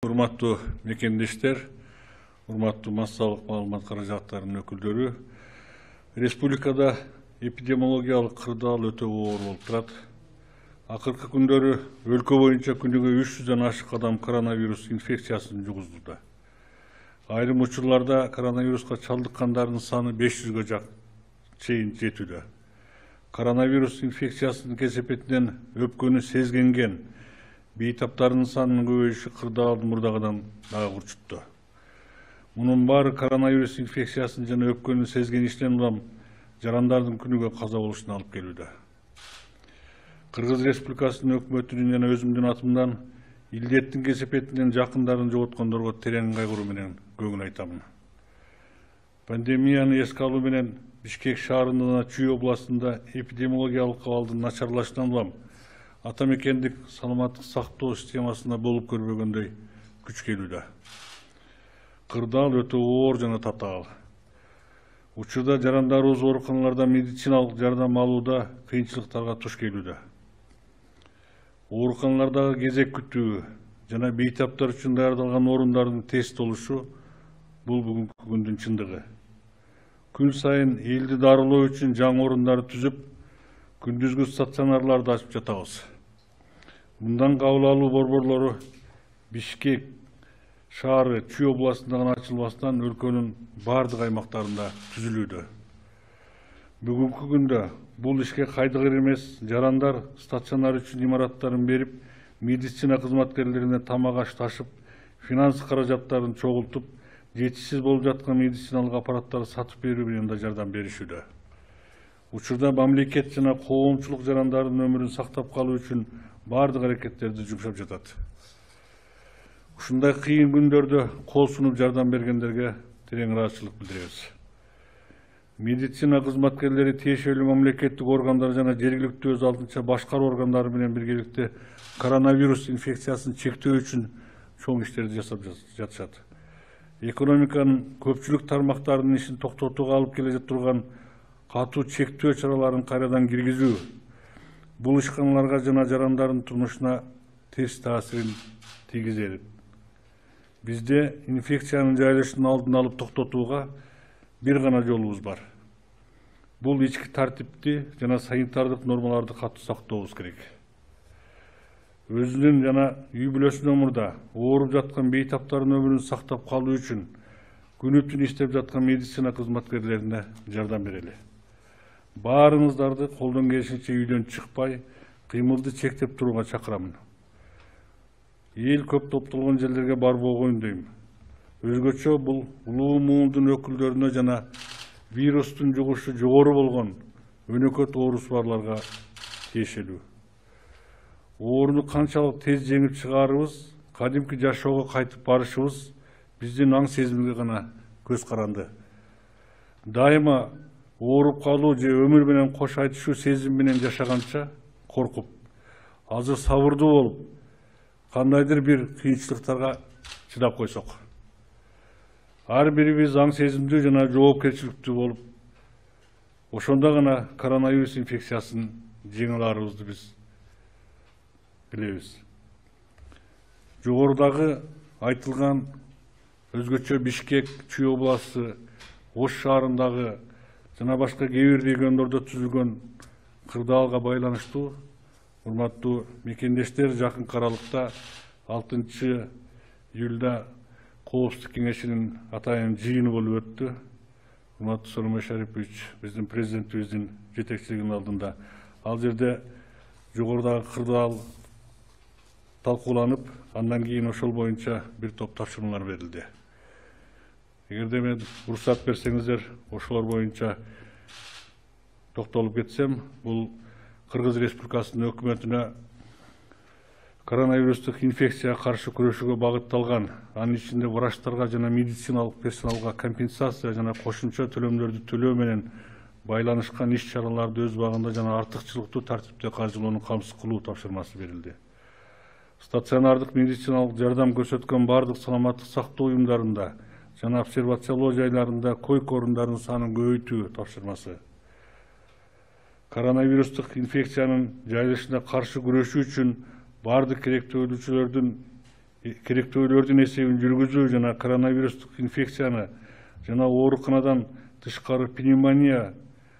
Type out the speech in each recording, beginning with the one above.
Урматтуу мекендештер, урматтуу массалык маалымат каражаттарынын өкүлдөрү, республикада эпидемиологиялык кырдаал өтө оор болуп турат. Акыркы күндөрү өлкө боюнча күнүгө 300дөн ашык адам коронавирус инфекциясын жугузууда. Айрым учурларда коронавируска чалдыккандардын саны 500ге чейин жетүүдө. Коронавирус инфекциясынын кесепетинен өпкөнү сезгенген бейтаптарынын санынын көбөйүшү кырдаалдын мурдагыдан дагы курчутту. Мунун баары коронавирус инфекциясын жана өпкөнү сезгеничтен улам жарандардын күнүгө каза болушуна алып келүүдө. Кыргыз Республикасынын өкмөтүнүн жана өзүмдүн атымдан илдеттин кесепетинен жакындарын жоготкондорго терең кайгыруу менен көңүл айтамын. Пандемияны эске алуу менен Бишкек шаарында Чүй областында эпидемиологиялык абалдын начарлашынан улам атамекендик саламаттык сактоо системасында болуп көрбөгөндөй күч келүүдө. Кырдаал өтө оор жана татаал. Учурда жарандарыбыз ооруканаларда медициналык жардам алууда кыйынчылыктарга туш келүүдө. Ооруканалардагы кезек күтүү жана бейтаптар үчүн даярдалган орундардын тест болушу бул бүгүнкү күндүн чындыгы. Күн сайын элди дарылоо үчүн жаңы орундарды түзүп, күндүзгү стационарларды ачып жатабыз. Мындан кабыл алуу борборлору Бишкек шаары Чүй областында гана ачылбастан өлкөнүн бардык аймактарында түзүлүүдө. Бүгүнкү күндө бул ишке кайдыгер эмес жарандар стационар үчүн имараттарын берип, медицина кызматкерлерине тамак аш ташып, финанс каражаттарын чогултуп, жетишсиз болуп жаткан медициналык аппараттарды сатып берүү менен да жардам беришүүдө. Учурда мамлекет жана коомчулук жарандардын өмүрүн сактап калуу үчүн бардык аракеттерди жумшап жатат. Ушундай кыйын күндөрдө кол сунуп жардам бергендерге терең ыраазычылык билдиребиз. Медицина кызматкерлери тиешелүү мамлекеттик органдар жана жергиликтүү өз алдынча башкаруу органдары менен биргеликте коронавирус инфекциясын чектөө үчүн чоң иштерди жасап жатышат. Экономиканын көпчүлүк тармактарынын ишин токтотууга алып келе турган катуу чектөө чараларын кайрадан киргизүү бул ишканаларга жана жарандардын турмушуна терс таасирин тийгизет. Бизде инфекциянын жайылышынын алдын алып токтотууга бир гана жолубуз бар. Бул ички тартипти жана санитардык нормаларды катуу сактообуз керек. Өзүнүн жана үй бүлөсүнөн мурда ооруп жаткан бейтаптардын өмүрүн сактап калуу үчүн күнү түн иштеп жаткан медицина кызматкерлерине жардам берели. Баарыңыздарды колдон келишинче үйдөн чыкпай, кыймылды чектеп турууга чакырамын. Эл көп топтолгон жерлерге барбоого үндөйм. Өзгөчө бул улуу муундун өкүлдөрүнө жана вирустун жугушу жогору болгон өнөкөт оорусу барларга тиешелүү. Ооруну канчалык тез жеңип чыгарыбыз, кадимки жашоого кайтып барышыбыз биздин аң сезимге гана көз каранды. Дайыма ооруп калуу же өмүр менен кош айтышуу сезим менен жашаганча коркуп, азыр сабырдуу болуп, кандайдыр бир кыйынчылыктарга чыдап койсок. Ар бирибиз аң сезимдүү жана жоопкерчиликтүү болуп, ошондо гана коронавирус инфекциясын жеңе аларыбызды биз билебиз. Жогорудагы айтылган өзгөчө Бишкек, Чүй областы, Ош шаарындагы жана башка кээ бир региондордо түзүлгөн кырдаалга байланыштуу урматтуу мекендештер, жакынкы аралыкта 6 июлда Коопсуздук кеңешинин атайын жыйыны болуп өттү. Урматтуу Сооронбай Шарипович биздин президентибиздин жетекчилигинин алдында ал жерде жогорудагы кырдаал талкууланып, андан кийин ошол боюнча бир топ тапшырмалар берилди. Эгерде мен уруксат берсеңиздер, ошолор боюнча токтолуп кетсем, бул Кыргыз Республикасынын өкмөтүнө коронавирустук инфекцияга каршы күрөшүүгө багытталган, анын ичинде врачтарга жана медициналык персоналга компенсация жана кошумча төлөмдөрдү төлөө менен байланышкан иш чараларды өз убагында жана артыкчылыктуу тартипте каржылоону камсыз кылуу тапшырмасы берилди. Стационардык медициналык жардам көрсөткөн бардык саламаттык сактоо уюмдарында жана обсервациялоо жайларында койка орундарынын санын көбөйтүү тапшырмасы. Коронавирустук инфекциянын жайылышына каршы күрөшүү үчүн бардык керектүү өлүүчүлөрдүн керектөөлөрдүн эсебин жүргүзүү жана коронавирустук инфекцияны жана ооруканадан тышкары пневмония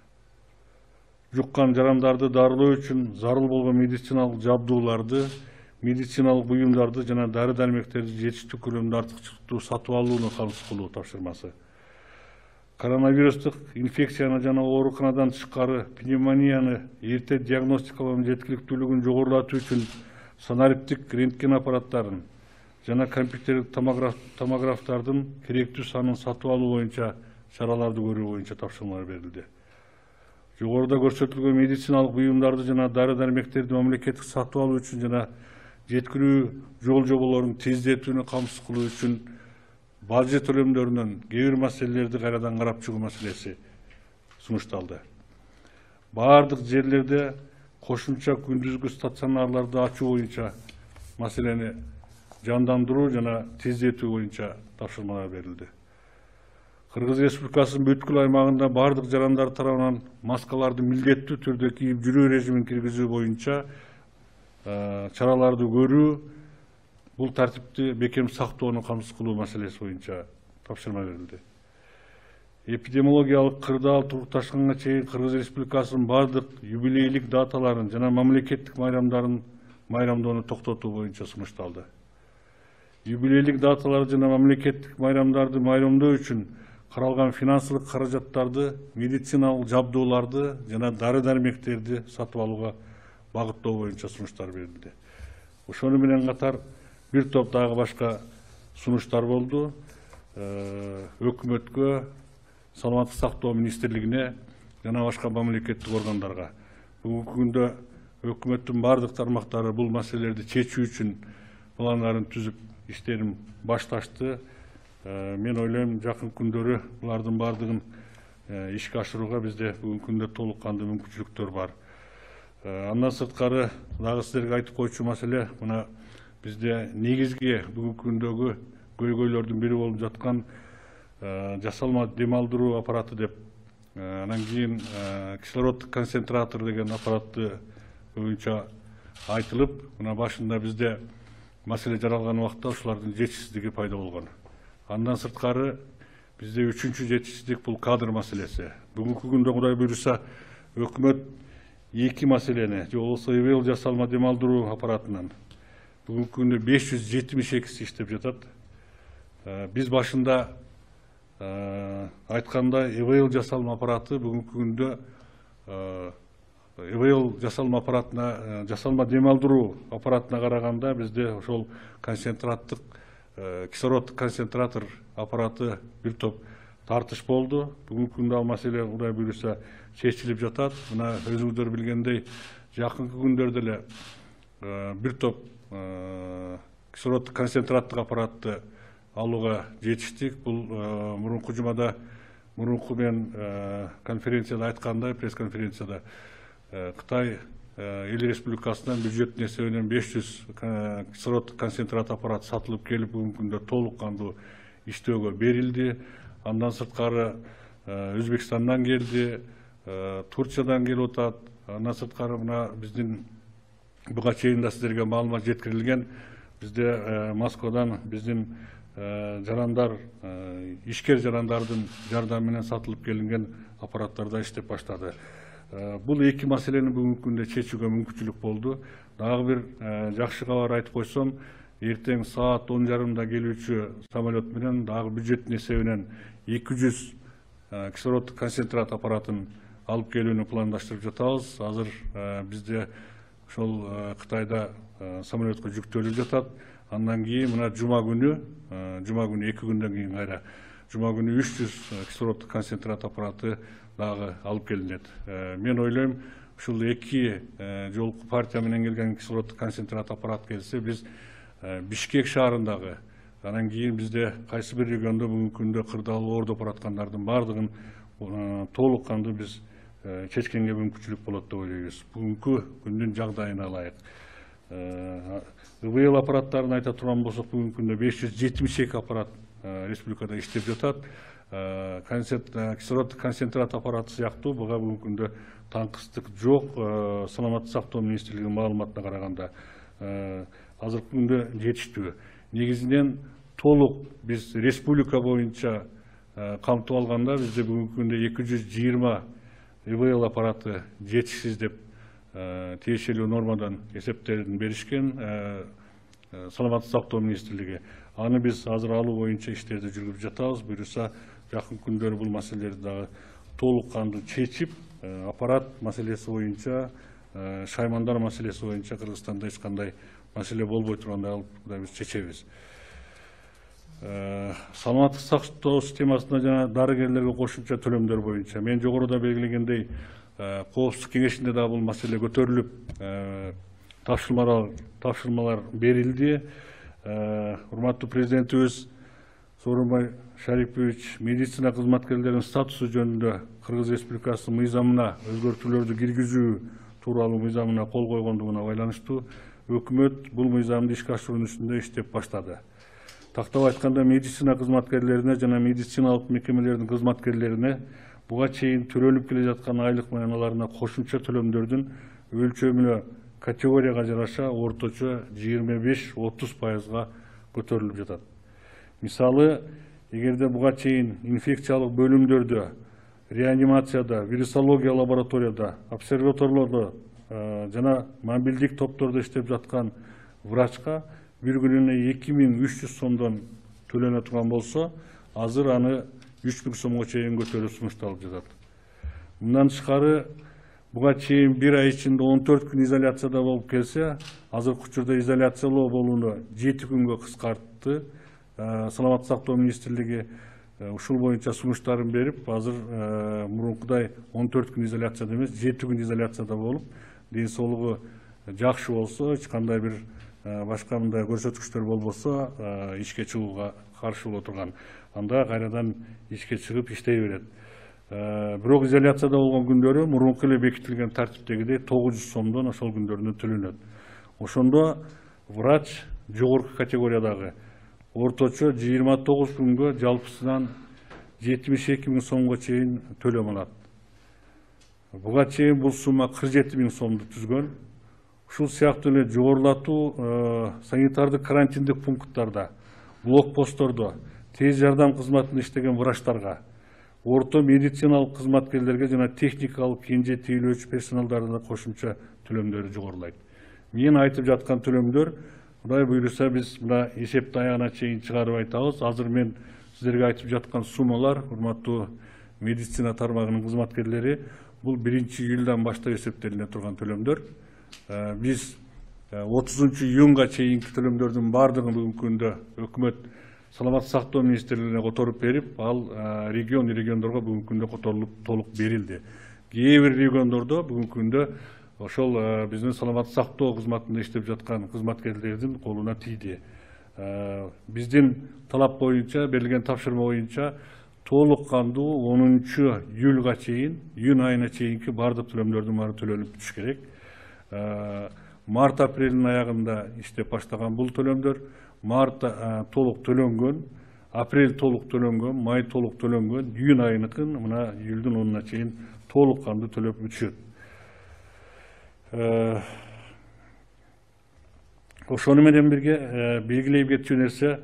жуккан жарандарды дарылоо үчүн зарыл болгон медициналык жабдууларды, медициналык буюмдарды жана дары дармектерди жетиштүү көлөмдө артыкчылыктуу сатып алууну камсыз кылуу тапшырмасы. Коронавирустук инфекцияны жана ооруканадан тышкары пневмонияны эрте диагностикалоо жеткиликтүүлүгүн жогорулатуу үчүн санариптик рентген аппараттарын жана компьютердик томографтардын керектүү санын сатып алуу боюнча чараларды көрүү боюнча тапшырмалар берилди. Жогоруда көрсөтүлгөн медициналык буюмдарды жана дары дармектерди мамлекеттик сатып алуу үчүн жана жеткирүү жол жоболорун тездетүүнү камсыз кылуу үчүн бажы төлөмдөрүнөн кээ бир маселелерди кайрадан карап чыгуу маселеси сунушталды. Баардык жерлерде кошумча күндүзгү стационарларды ачуу боюнча маселени жандандыруу жана тездетүү боюнча тапшырмалар берилди. Кыргыз Республикасынын бүткүл аймагында баардык жарандар тарабынан маскаларды милдеттүү түрдө кийип жүрүү режимин киргизүү боюнча чараларды көрүү, бул тартипти бекем сактоону камсыз кылуу маселеси боюнча тапшырма берилди. Эпидемиологиялык кырдаал турукташканга чейин Кыргыз Республикасынын баардык юбилейлик даталарын жана мамлекеттик майрамдарын майрамдоону токтотуу боюнча сунушталды. Юбилейлик даталарды жана мамлекеттик майрамдарды майрамдоо үчүн каралган финансылык каражаттарды, медициналык жабдууларды жана дары дармектерди сатып алууга багыттоо боюнча сунуштар берилди. Ошону менен катар бир топ дагы башка сунуштар болду. Өкмөткө, саламаттык сактоо министрлигине жана башка мамлекеттик органдарга. Бүгүнкү күндө өкмөттүн бардык тармактары бул маселелерди чечүү үчүн пландарын түзүп иштерин башташты. Мен ойлойм, жакын күндөрү булардын бардыгын ишке ашырууга бизде бүгүнкү күндө толук кандуу мүмкүнчүлүктөр бар. Андан сырткары дагы сиздерге айтып койчу маселе, мына бизде негизги бүгүнкү күндөгү көйгөйлөрдүн бири болуп жаткан жасалма дем алдыруу аппараты деп, анан кийин кислороддук концентратор деген аппаратты боюнча айтылып, мына башында бизде маселе жаралган убакта ушулардын жетишсиздиги пайда болгон. Андан сырткары бизде үчүнчү жетишсиздик бул кадр маселеси. Бүгүнкү күндө Кудай буйруса өкмөт эки маселени, же болбосо ИВЛ жасалма дем алдыруу аппаратынан бүгүнкү күндө 572 иштеп жатат. Биз башында айтканда ИВЛ жасалма аппараты бүгүнкү күндө ИВЛ жасалма аппаратына, жасалма дем алдыруу аппаратына караганда бизде ошол концентраттык кислороддук концентратор аппараты бир топ тартыш болду. Бүгүнкү күндө ал маселе Кудай буйруса чечилип жатат. Мына өзүңүздөр билгендей, жакынкы күндөрдө эле бир топ кислороддук концентраттык аппаратты алууга жетиштик. Бул мурунку жумада, мурунку мен конференцияда айткандай, пресс-конференцияда Кытай эл республикасынан бюджеттин эсебинен 500 кислороддук концентрат аппарат сатылып келип, бүгүнкү күндө толук кандуу иштөөгө берилди. Андан сырткары Өзбекстандан келди, Турциядан келип атат. Андан сырткары мына биздин буга чейин да сиздерге маалымат жеткирилген, бизде Москвадан биздин жарандар, ишкер жарандардын жардамы менен сатылып келинген аппараттар да иштеп баштады. Бул эки маселени бүгүнкү күндө чечүүгө мүмкүнчүлүк болду. Дагы бир жакшы кабар айтып койсом, эртең саат 10:30 келүүчү самолет менен дагы бюджеттин эсебинен 200 кислороддук концентрат аппаратын алып келүүнү пландаштырып жатабыз. Азыр бизде ошол Кытайда самолетко жүктөлүп жатат. Андан кийин мына жума күнү 2 күндөн кийин кайра жума күнү 300 кислороддук концентрат аппараты дагы алып келинет. Мен ойлойм, ушул эки жолку партия менен келген кислороддук концентрат аппарат келсе, биз Бишкек шаарындагы, анан кийин бизде кайсы бир региондо бүгүнкү күндө кырдаал оордоп бараткандардын бардыгын толук кандуу биз чечкенге мүмкүнчүлүк болот деп ойлойбуз. Бүгүнкү күндүн жагдайына ылайык. ИВЛ аппараттарын айта турган болсок, бүгүнкү күндө 572 аппарат республикада иштеп жатат. Кислороддук концентрат аппараты сыяктуу буга бүгүнкү күндө таңкыстык жок. Саламаттык сактоо министрлигинин маалыматына караганда азыркы күндө жетиштүү. негизинен толук биз республика боюнча камтып алганда бизде бүгүнкү күндө 220 ИВЛ аппараты жетишсиз деп тиешелүү нормадан эсептерин беришкен саламаттык сактоо министрлиги. Аны биз азыр алуу боюнча иштерди жүргүзүп жатабыз. Буюрса жакын күндөрү бул маселелерди дагы толук кандуу чечип, аппарат маселеси боюнча, шаймандар маселеси боюнча Кыргызстанда эч кандай маселе болбой тургандай алып биз чечебиз. Саламаттык сактоо системасына жана дарыгерлерге кошумча төлөмдөр боюнча мен жогоруда белгилегендей коопсуздук кеңешинде да бул маселе көтөрүлүп, тапшырмалар берилди. Урматтуу президентибиз Сооронбай Шарипович медицина кызматкерлеринин статусу жөнүндө Кыргыз Республикасынын мыйзамына өзгөртүүлөрдү киргизүү тууралуу мыйзамына кол койгондугуна байланыштуу өкмөт бул мыйзамды ишке ашыруунун үстүндө иштеп баштады. Тактап айтканда медицина кызматкерлерине жана медициналык мекемелердин кызматкерлерине буга чейин төлөнүп келе жаткан айлык маяналарына кошумча төлөмдөрдүн өлчөмүнө категорияга жараша орточо 25-30%га көтөрүлүп жатат. Мисалы, эгерде буга чейин инфекциялык бөлүмдөрдө, реанимацияда, вирусология лабораторияда, обсерваторлордо жана мобилдик топтордо иштеп жаткан врачка bir gününe 2300 сомдон төлөнө турган болсо, азыр аны 3000 сомго чейин көтөрүү сунушталып жатат. Мындан тышкары буга чейин 1 ай ичинде 14 күн изоляцияда болуп келсе, азыркы учурда изоляциялоо болууну 7 күнгө кыскартты. Саламаттык сактоо министрлиги ушул боюнча сунуштарын берип, азыр мурункудай 14 күн изоляцияда эмес, 7 күн изоляцияда болуп, ден соолугу жакшы болсо, эч кандай бир башка мындай көрсөткүчтөр болбосо, ишке чыгууга каршы боло турган. Анда кайрадан ишке чыгып иштей берет. Бирок изоляцияда болгон күндөрү мурунку эле бекитилген тартиптегидей 900 сомдон ошол күндөрүндө төлөнөт. Ошондо врач жогорку категориядагы орточо 29 күнгө жалпысынан 72 000 сомго чейин төлөм алат. Буга чейин бул сумма 47 000 сомду түзгөн. Ушул сыяктуу эле жогорулатуу санитардык карантиндик пункттарда, блокпосттордо тез жардам кызматында иштеген врачтарга, орто медициналык кызматкерлерге жана техникалык кенже тейлөөчү персоналдарына кошумча төлөмдөрү жогорулайт. Мен айтып жаткан төлөмдөр, Кудай буйруса биз мына эсепти аягына чейин чыгарып айтабыз. Азыр мен сиздерге айтып жаткан суммалар, урматтуу медицина тармагынын кызматкерлери, бул 1-июлдан баштап эсептелине турган төлөмдөр. Биз 30 июнга чейинки төлөмдөрдүн бардыгын бүгүнкү күндө өкмөт саламаттык сактоо министрлигине которуп берип, ал региондорго бүгүнкү күндө которулуп толук берилди. Кээ бир региондордо бүгүнкү күндө ошол биздин саламаттык сактоо кызматында иштеп жаткан кызматкерлердин колуна тийди. Биздин талап боюнча, берилген тапшырма боюнча толук кандуу 10 июлга чейин, июнь айына чейинки бардык төлөмдөрдүн баары төлөнүп бүтүш керек. Март-апрелдин аягында иштеп баштаган бул төлөмдөр март толук төлөнгөн, апрель толук төлөнгөн, май толук төлөнгөн, июнь айыныкын мына июлдун 10-уна чейин толук кандуу төлөп бүтүшөт. Ошону менен бирге белгилеп кетчү нерсе,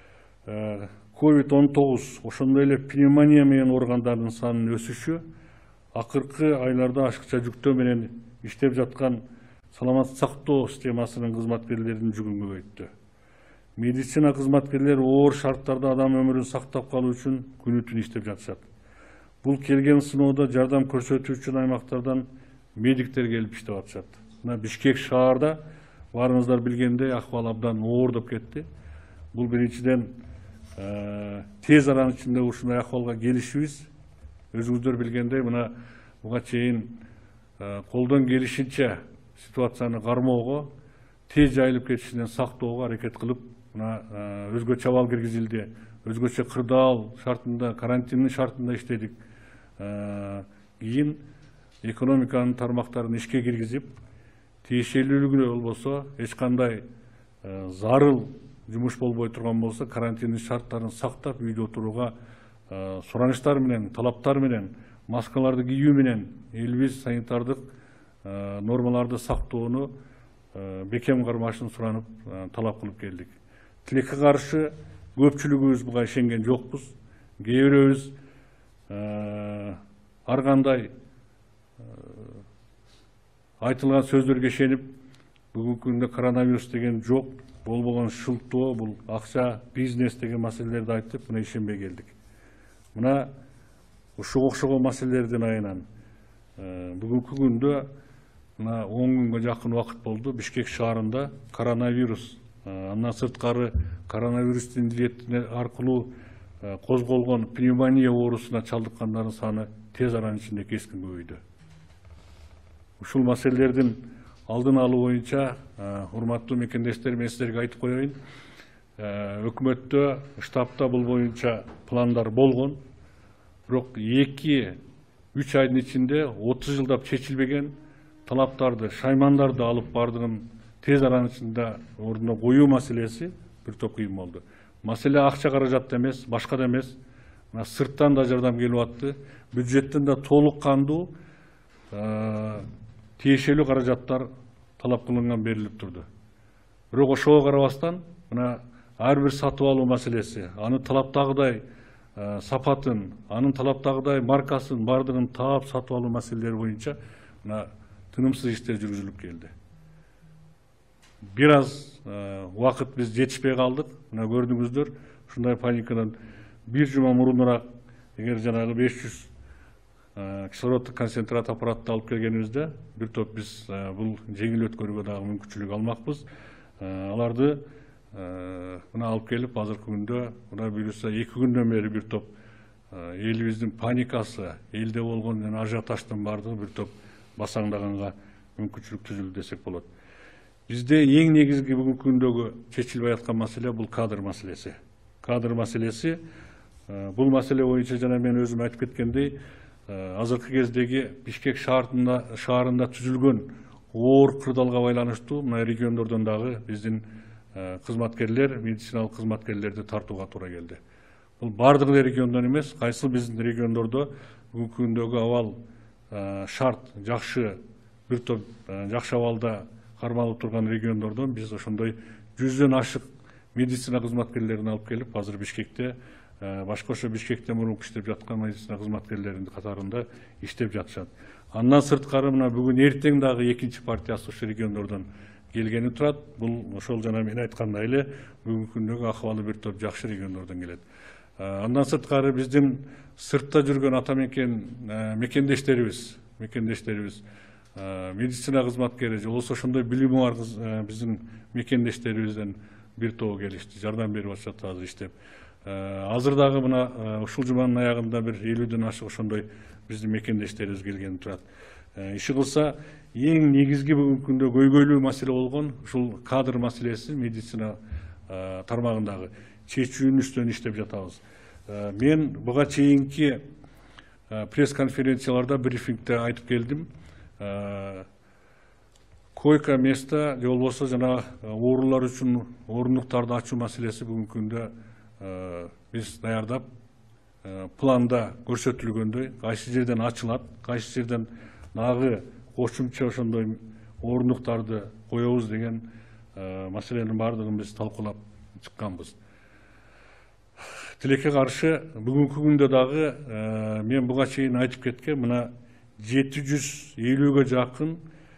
COVID-19, ошондой эле пневмония менен ооругандардын санынын өсүшү акыркы айларда ашыкча жүктөө менен иштеп жаткан саламаттык сактоо системасынын кызматкерлеринин жүгүн көбөйттү. Медицина кызматкерлери оор шарттарда адам өмүрүн сактап калуу үчүн күнү-түн иштеп жатышат. Бул келген сыноодо жардам көрсөтүү үчүн аймактардан медиктер келип иштеп атышат. Мына Бишкек шаарда баарыңыздар билгендей акыбал абдан оордоп кетти. Бул биринчиден тез аранын ичинде ушундай акыбалга келишибиз. Өзүңүздөр билгендей, мына буга чейин колдон келишинче ситуацияны кармоого, тез жайылып кетишинен сактоого аракет кылып, мына өзгөчө абал киргизилди, өзгөчө кырдаал шартында, карантиндин шартында иштедик. Кийин экономиканын тармактарын ишке киргизип, тиешелүүлүгүнө болбосо, эч кандай зарыл жумуш болбой турган болсо, карантиндин шарттарын сактап, үйдө отурууга суранычтар менен, талаптар менен, маскаларды кийүү менен элибиз санитардык нормаларды сактоону бекем кармашын суранып талап кылып келдик. Тилекке каршы көпчүлүгүбүз буга ишенген жокпуз. Кээ бирөөбүз ар кандай айтылган сөздөргө ишенип, бүгүнкү күндө коронавирус деген жок, болбогон шылтоо, бул акча, бизнес деген маселелерди айтып, мына ишенбей келдик. Мына ушуга окшогон маселелердин айынан бүгүнкү күндө мына 10 күнгө жакын убакыт болду Бишкек шаарында коронавирус, андан сырткары коронавирус індетіне аркылуу козголгон пневмония оорусуна чалдыккандардын саны тез аранын ичинде кескин көбөйдү. Ушул маселелердин алдын алуу боюнча, урматтуу мекендештер, мен силерге айтып коеюн, өкмөттө, штабта бул боюнча пландар болгон, бирок 2-3 айдын ичинде 30 жылдап чечилбеген талаптарды, шаймандарды алып бардыгын тез аранын ичинде ордуна коюу маселеси бир топ кыйын болду. Маселе акча каражатта эмес, башка да эмес. Сырттан да жардам келип атты. Бюджеттен да толук кандуу тиешелүү каражаттар талап кылынган берилип турду. Бирок ошого карабастан, мына ар бир сатып алуу маселеси, аны талаптагыдай сапатын, анын талаптагыдай маркасын бардыгын таап сатып алуу маселелери боюнча мына тынымсыз иштер жүргүзүлүп келди. Бир аз убакыт биз жетишпей калдык. Мына көрдүңүздөр, ушундай паникадан бир жума мурунураак, эгер жанагы 500 кислороддук концентрат аппаратты алып келгенибизде, бир топ биз бул жеңил өткөрүүгө дагы мүмкүнчүлүк алмакпыз. Аларды мына алып келип, азыркы күндө мына буюрса 2 күндөн бери бир топ элибиздин паникасы, элде болгон ажиотаждын бардыгы бир топ басаңдаганга мүмкүнчүлүк түзүлдү десек болот. Бизде эң негизги бүгүнкү күндөгү чечилбей аткан маселе бул кадр маселеси. Кадр маселеси, бул маселе боюнча жана мен өзүм айтып кеткендей, азыркы кездеги Бишкек шаарында түзүлгөн оор кырдаалга байланыштуу мына региондордон дагы биздин кызматкерлер, медициналык кызматкерлерди тартууга туура келди. Бул бардык региондон эмес, кайсыл биздин региондордо бүгүнкү күндөгү абал шарт жакшы, бир топ жакшы абалда кармалып турган региондордон биз ошондой 100дөн ашык медицина кызматкерлерин алып келип, азыр Бишкекте, башкача Бишкекте мурунку иштеп жаткан медицина кызматкерлеринин катарында иштеп жатышат. Андан сырткары мына бүгүн эртең дагы экинчи партиясы ошол региондордон келгени турат. Бул ошол жана мен айткандай эле бүгүнкү күндөгү акыбалы бир топ жакшы региондордон келет. Андан сырткары биздин сыртта жүргөн ата мекендештерибиз, медицина кызматкери же болбосо ошондой билими бар биздин мекендештерибизден бир тобу келишти, жардам берип атышат азыр иштеп. Азыр дагы мына ушул жуманын аягында бир 50дөн ашык ошондой биздин мекендештерибиз келгени турат. Иши кылса, эң негизги бүгүнкү күндө көйгөйлүү маселе болгон ушул кадр маселеси медицина тармагындагы чечүүнүн үстүнөн иштеп жатабыз. Мен буга чейинки пресс-конференцияларда, брифингде айтып келдим. Койка место же болбосо жана оорулар үчүн орындуктарды ачуу маселеси бүгүнкү күндө биз даярдап, планда көрсөтүлгөндөй кайсы жерден ачылат, кайсы жерден дагы кошумча ошондой орындуктарды коебуз деген маселенин бардыгын биз талкуулап чыкканбыз. Тилекке каршы бүгүнкү күндө дагы мен буга чейин айтып кеткен мына 750ге жакын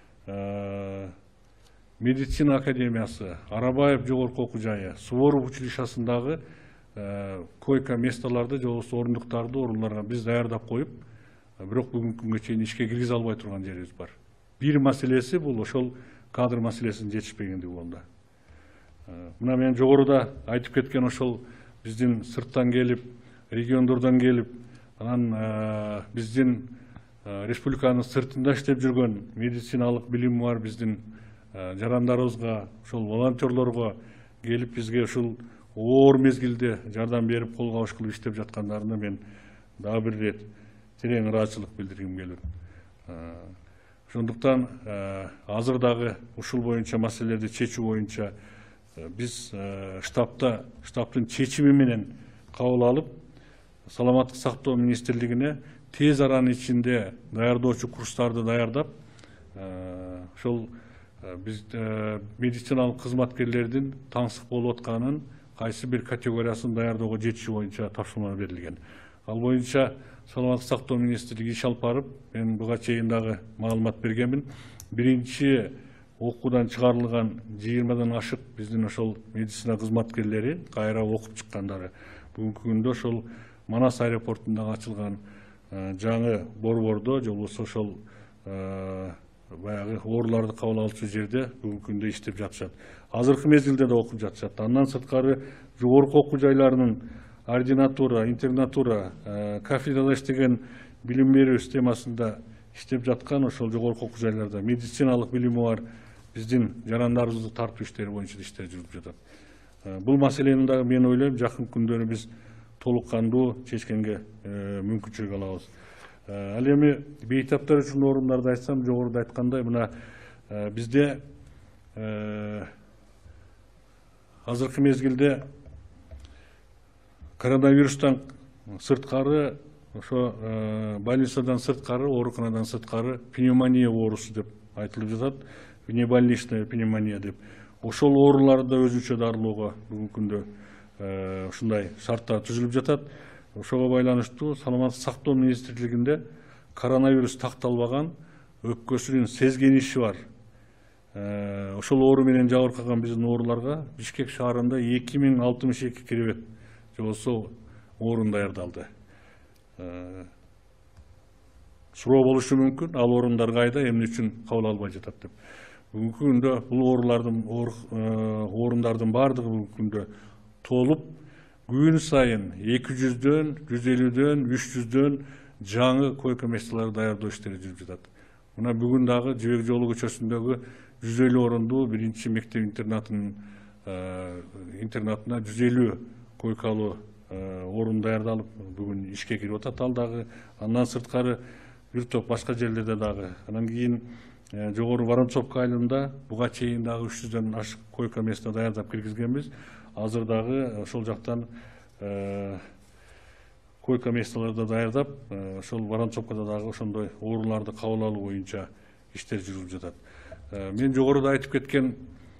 медицина академиясы, Арабаев жогорку окуу жайы, Суворов училищасындагы койка местоларды же болбосо орындуктарды ооруларга биз даярдап коюп, бирок бүгүнкү күнгө чейин ишке киргизе албай турган жерибиз бар. Бир маселеси бул ошол кадр маселесинин жетишпегендиги болду. Мына мен жогоруда айтып кеткен ошол биздин сырттан келип, региондордон келип, анан биздин республиканын сыртында иштеп жүргөн медициналык билими бар биздин жарандарыбызга, ошол волонтерлорго келип бизге ушул оор мезгилде жардам берип кол кабыш кылып иштеп жаткандарына мен дагы бир ирет терең ыраазычылык билдиргим келет. Ошондуктан азыр дагы ушул боюнча маселелерди чечүү боюнча биз штабтын чечими менен кабыл алып, саламаттык сактоо министрлигине тез аранын ичинде даярдоочу курстарды даярдап, ошол Biz медициналык кызматкерлердин таңсык болуп атканын кайсы бир категориясын даярдоого жетиши боюнча тапшырма берилген. Ал боюнча саламаттык сактоо министрлиги иш алып барып, мен буга чейин дагы маалымат бергенмин. Биринчи окуудан чыгарылган 20-дан ашык биздин ошол медицина кызматкерлери кайра окуп чыккандары бүгүнкү күндө ошол Манас аэропортунда ачылган жаңы борбордо же болбосо ошол баягы ооруларды кабыл алуучу жерде бүгүнкү күндө иштеп жатышат. Азыркы мезгилде да окуп жатышат. Андан сырткары жогорку окуу жайларынын ординатура, интернатура, кафедрада иштеген билим берүү системасында иштеп жаткан ошол жогорку окуу жайларда медициналык билими бар биздин жарандарыбызды тартуу иштери боюнча иштер жүрүп жатат. Бул маселени дагы мен ойлойм жакын күндөрү биз толук кандуу чечкенге мүмкүнчүлүк алабыз. Ал эми бейтаптар үчүн орундарды айтсам, жогоруда айткандай, мына бизде азыркы мезгилде коронавирустан сырткары, ошо больницадан сырткары, ооруканадан сырткары пневмония оорусу деп айтылып жатат. Внебольничная пневмония деп. Ошол ооруларды өзүнчө дарылоого бүгүнкү күндө ушундай шарттар түзүлүп жатат. Ошого байланыштуу саламаттык сактоо министрлигинде коронавирус такталбаган, өпкөсүнүн сезгениши бар. Ошол оору менен жабыркаган биздин ооруларга Бишкек шаарында 2062 керебет же болбосо орун даярдалды. Суроо болушу мүмкүн, ал орундар кайда, эмне үчүн кабыл албай жатат деп. Бүгүнкү күндө бул орундардын баардыгы бүгүнкү күндө толуп, күн сайын 200-дөн, 150-дөн, 300-дөн жаңы койка месталары даярдоо иштери жүрүп жатат. Мына бүгүн дагы Жибек жолу көчөсүндөгү 150 орундуу биринчи мектеп интернатына 150 койкалуу орун даярдалып, бүгүн ишке кирип атат. Ал дагы андан сырткары бир топ башка жерлерде дагы. Анан кийин жогору Воронцовка айылында буга чейин дагы 300дөн ашык койка места даярдап киргизгенбиз. Азыр дагы ошол жактан койка месталарды даярдап, ошол Воронцовкада дагы ошондой ооруларды кабыл алуу боюнча иштер жүрүп жатат. Мен жогоруда айтып кеткен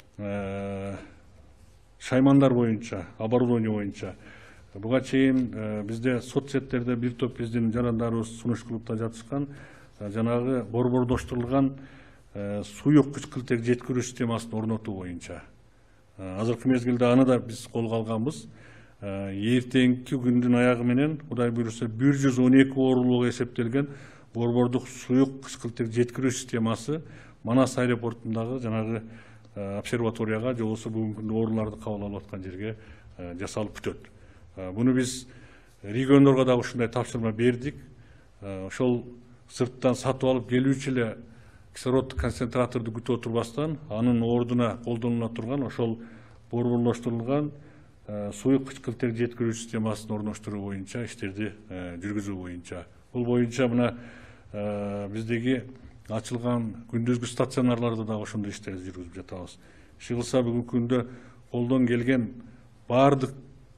шаймандар боюнча, оборудование боюнча буга чейин бизде соцсеттерде бир топ биздин жарандарыбыз сунуш клубда жатышкан жанагы борбордоштурулган суюк кычкылтек жеткирүү системасын орнотуу боюнча. Азыркы мезгилде аны да биз колго алганбыз. Эртеңки күндүн аягы менен Кудай буйруса 112 оорулууга эсептелген борбордук суюк кычкылтек жеткирүү системасы Манас аэропортундагы жанагы обсерваторияга же болбосо бүгүнкү күндө ооруларды кабыл алып аткан жерге жасалып бүтөт. Буну биз региондорго дагы ушундай тапшырма бердик. Ошол сырттан сатып алып келүүчү эле кислороддук концентраторду күтүп отурбастан, анын ордуна колдонула турган ошол борборлоштурулган суюк кычкылтек жеткирүү системасын орноштуруу боюнча иштерди жүргүзүү боюнча. Бул боюнча мына биздеги ачылган күндүзгү стационарларда дагы ошондой иштерди жүргүзүп жатабыз. Иши кылса бүгүнкү күндө колдон келген бардык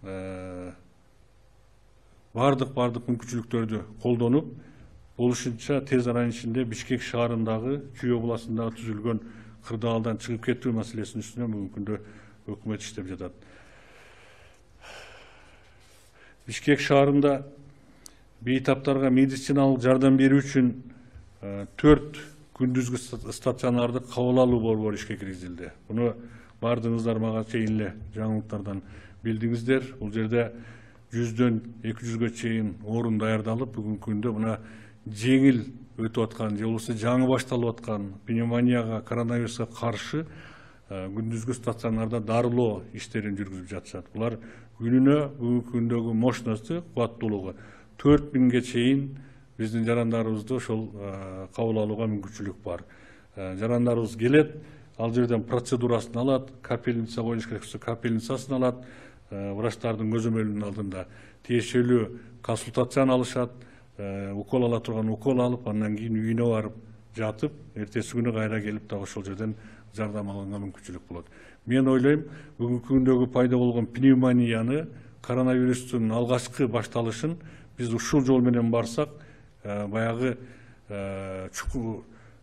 мүмкүнчүлүктөрдү колдонуп, болушунча тез аранын ичинде Бишкек шаарындагы Чүй областындагы түзүлгөн кырдаалдан чыгып кетүү маселесинин үстүнө бүгүнкү күндө өкмөт иштеп жатат. Бишкек шаарында бейтаптарга медициналык жардам берүү үчүн 4 күндүзгү стационарды кабыл алуу борбору ишке киргизилди. Буну бардыгыңыздар мага чейин эле жаңылыктардан билдиңиздер. Бул жерде 100дөн 200гө чейин орун даярдалып, бүгүнкү күндө мына жеңил өтүп аткан же болбосо жаңы башталып аткан пневмонияга, коронавируска каршы күндүзгү стационарда дарылоо иштерин жүргүзүп жатышат. Булар күнүнө бүгүнкү күндөгү мощносту, кубаттуулугу 4000ге чейин биздин жарандарыбызды ошол кабыл алууга мүмкүнчүлүк бар. Жарандарыбыз келет, ал жерден процедурасын алат, капельница коюш керек болсо капельницасын алат, врачтардын көзөмөлүнүн алдында тиешелүү консультацияны алышат, укол ала турган укол алып, андан кийин үйүнө барып жатып, эртеси күнү кайра келип дагы ошол жерден жардам алганга мүмкүнчүлүк болот. Мен ойлойм, бүгүнкү күндөгү пайда болгон пневмонияны, коронавирустун алгачкы башталышын биз ушул жол менен барсак, баягы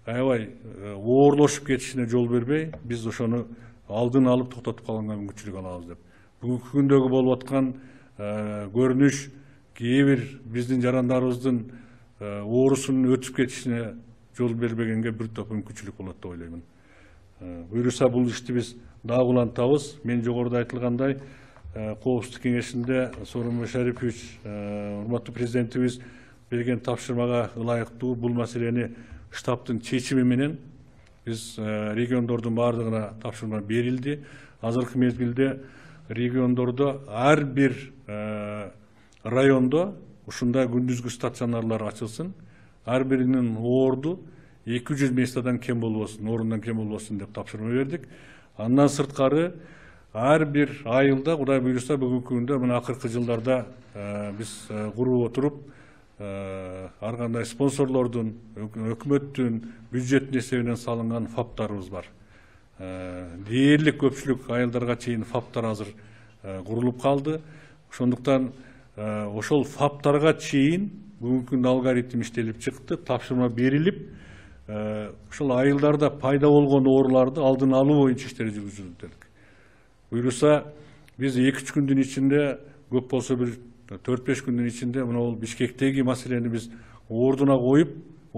аябай оорлошуп кетишине жол бербей, биз ошону алдын алып токтотуп калганга мүмкүнчүлүк алабыз деп. Бүгүнкү күндөгү болуп аткан көрүнүш кээ бир биздин жарандарыбыздын оорусунун өтүп кетишине жол бербегенге бир топ мүмкүнчүлүк болот деп ойлоймун. Буюрса бул ишти биз дагы улантабыз. Мен жогоруда айтылгандай Коопсуздук кеңешинде Сооронбай Шарипович, урматтуу президентибиз берген тапшырмага ылайыктуу бул маселени штабтын чечими менен биз региондордун баардыгына тапшырма берилди. Азыркы мезгилде региондордо ар бир райондо ушундай күндүзгү стационарлар ачылсын. Ар биринин орду 200 местадан кем болбосун, орундан кем болбосун деп тапшырма бердик. Андан сырткары ар бир айылда, Кудай буйруса, бүгүнкү күндө мына акыркы жылдарда биз куруп отуруп, ар кандай спонсорлордун, өкмөттүн бюджеттин эсебинен салынган фаптарыбыз бар. Дээрлик көпчүлүк айылдарга чейин фаптар азыр курулуп калды. Ошондуктан ошол фаптарга чейин бүгүнкү күндө алгоритм иштелип чыкты, тапшырма берилип, ошол айылдарда пайда болгон ооруларды алдын алуу боюнча иштер жүргүзүлдүк. Буюрса биз 2-3 күндүн ичинде, көп болсо бир 4-5 күндүн ичинде мына Бишкектеги маселени биз ордуна коюп,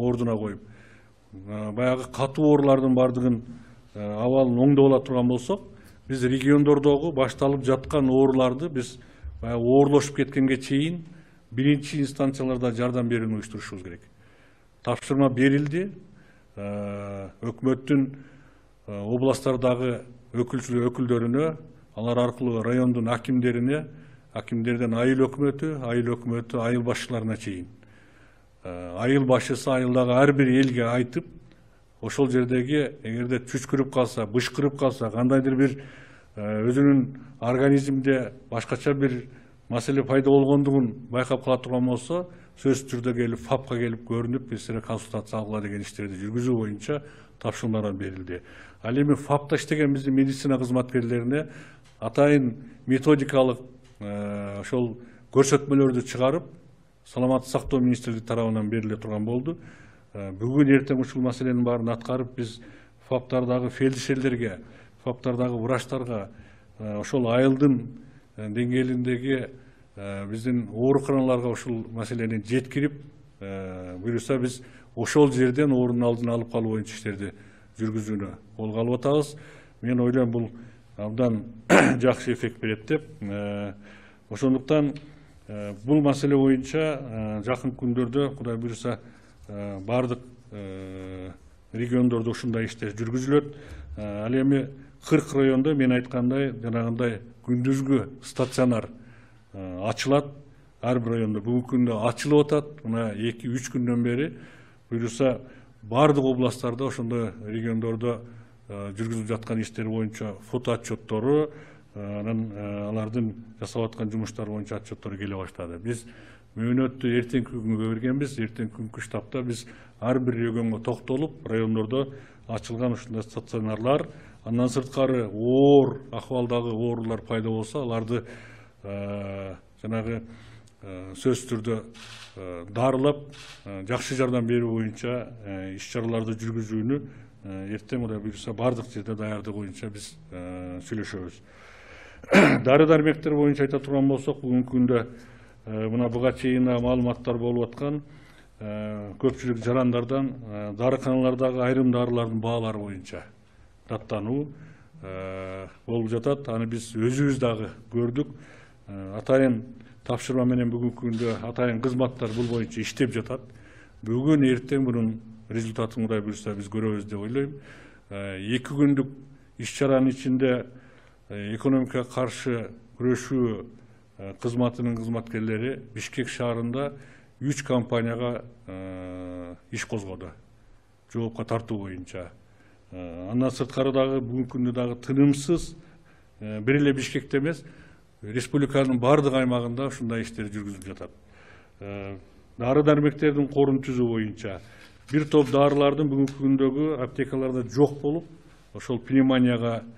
баягы катуу оорулардын бардыгын абалын оңдоп ала турган болсок, биз региондордогу башталып жаткан ооруларды биз оорлошуп кеткенге чейин биринчи инстанцияларда жардам берүүнү уюштурушубуз керек. Тапшырма берилди. Өкмөттүн областтардагы өкүлдөрүнө, алар аркылуу райондун акимдерине, акимдерден айыл өкмөтү, айыл башчыларына чейин. Айыл башчысы айылдагы ар бир элге айтып, ошол жердеги эгерде чүчкүрүп калса, бышкырып калса, кандайдыр бир өзүнүн организмде башкача бир маселе пайда болгондугун байкап кала турган болсо, сөзсүз түрдө келип, ФАПка келип көрүнүп, биз силерге консультация алгыла деген иштерди жүргүзүү боюнча тапшырмалар берилди. Ал эми ФАПта иштеген биздин медицина кызматкерлерине атайын методикалык ошол көрсөтмөлөрдү чыгарып, саламаттык сактоо министрлиги тарабынан бериле турган болду. Бүгүн эртең ушул маселенин баарын аткарып, биз ФАПтардагы фельдшерлерге, ФАПтардагы врачтарга, ошол айылдын деңгээлиндеги биздин ооруканаларга ушул маселени жеткирип, буюрса биз ошол жерден оорунун алдын алып калуу боюнча иштерди жүргүзүүнү колго алып атабыз. Мен ойлойм бул абдан жакшы эффект берет деп. Ошондуктан бул маселе боюнча жакын күндөрдө, Кудай буйруса, бардык региондордо ушундай иштер жүргүзүлөт. Ал эми 40 райондо мен айткандай, жанагындай күндүзгү стационар ачылат. Ар бир райондо бүгүнкү күндө ачылып атат. Мына 2-3 күндөн бери буйруса бардык областтарда, ошондой региондордо жүргүзүлүп жаткан иштер боюнча фото отчеттору, алардын жасап аткан жумуштары боюнча отчеттору келе баштады. Биз мөөнөттү эртеңки күнгө бергенбиз. Эртеңки күнкү штабта биз ар бир регионго токтолуп, райондордо ачылган ушундай стационарлар, андан сырткары оор акыбалдагы оорулар пайда болсо, аларды жанагы сөзсүз түрдө дарылап, жакшы жардам берүү боюнча иш чараларды жүргүзүүнү эртең Кудай буйруса бардык жерде даярдык боюнча биз сүйлөшөбүз. Дары дармектер боюнча айта турган болсок, бүгүнкү күндө мына буга чейин маалыматтар болуп аткан көпчүлүк жарандардан дарыканалардагы айрым дарылардын баалары боюнча даттануу болуп жатат. Аны биз өзүбүз дагы көрдүк. Атайын тапшырма менен бүгүнкү күндө атайын кызматтар бул боюнча иштеп жатат. Бүгүн эртең мунун результатын Кудай буйруса биз көрөбүз деп ойлойм. 2 күндүк иш чаранын ичинде экономикага каршы күрөшүү кызматынын кызматкерлери Бишкек шаарында 3 компанияга иш козгоду, жоопко тартуу боюнча. Андан сырткары дагы бүгүнкү күндө дагы тынымсыз бир эле Бишкекте эмес, республиканын бардык аймагында ушундай иштер жүргүзүлүп жатат. Дары дармектердин корун түзүү боюнча бир топ дарылардын бүгүнкү күндөгү аптекаларда жок болуп, ошол пневмониядан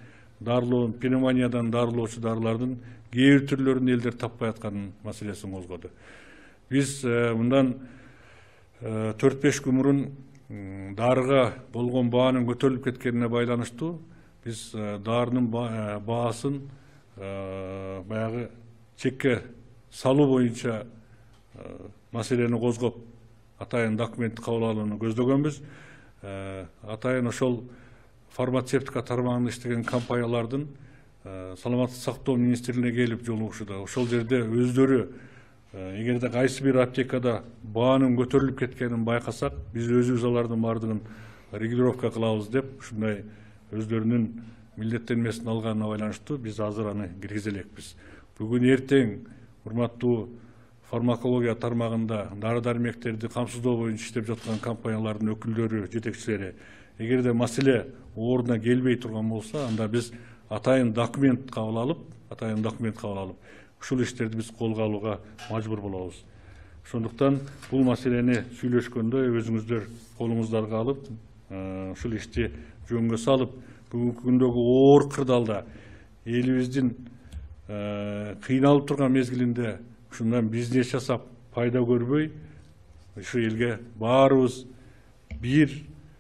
дарылоочу дарылардын кээ бир түрлөрүн элдер таппай аткан маселесин козгоду. Биз мындан 4-5 күн мурун дарыга болгон баанын көтөрүлүп кеткенине байланыштуу биз дарынын баасын баягы чекке салуу боюнча маселени козгоп атайын документти кабыл алууну көздөгөнбүз. Атайын ошол фармацевтика тармагында иштеген компаниялардын саламаттык сактоо министрлигине келип жолугушууда. Ошол жерде өздөрү эгерде кайсы бир аптекада баанын көтөрүлүп кеткенин байкасак, биз өзүбүз алардын бардыгын регулировка кылабыз деп ушундай өздөрүнүн милдеттенмесин алганына байланыштуу биз азыр аны киргизе элекпиз. Бүгүн эртең урматтуу фармакология тармагында дары дармектерди камсыздоо боюнча иштеп жаткан компаниялардын өкүлдөрү, жетекчилери эгерде маселе ордуна келбей турган болсо, анда биз атайын документ кабыл алып, ушул иштерди биз колго алууга мажбур болобуз. Ошондуктан бул маселени сүйлөшкөндө өзүңүздөр колуңуздарга алып, ушул ишти жөнгө салып, бүгүнкү күндөгү оор кырдаалда элибиздин кыйналып турган мезгилинде ушундан бизнес жасап пайда көрбөй, ушу элге баарыбыз бир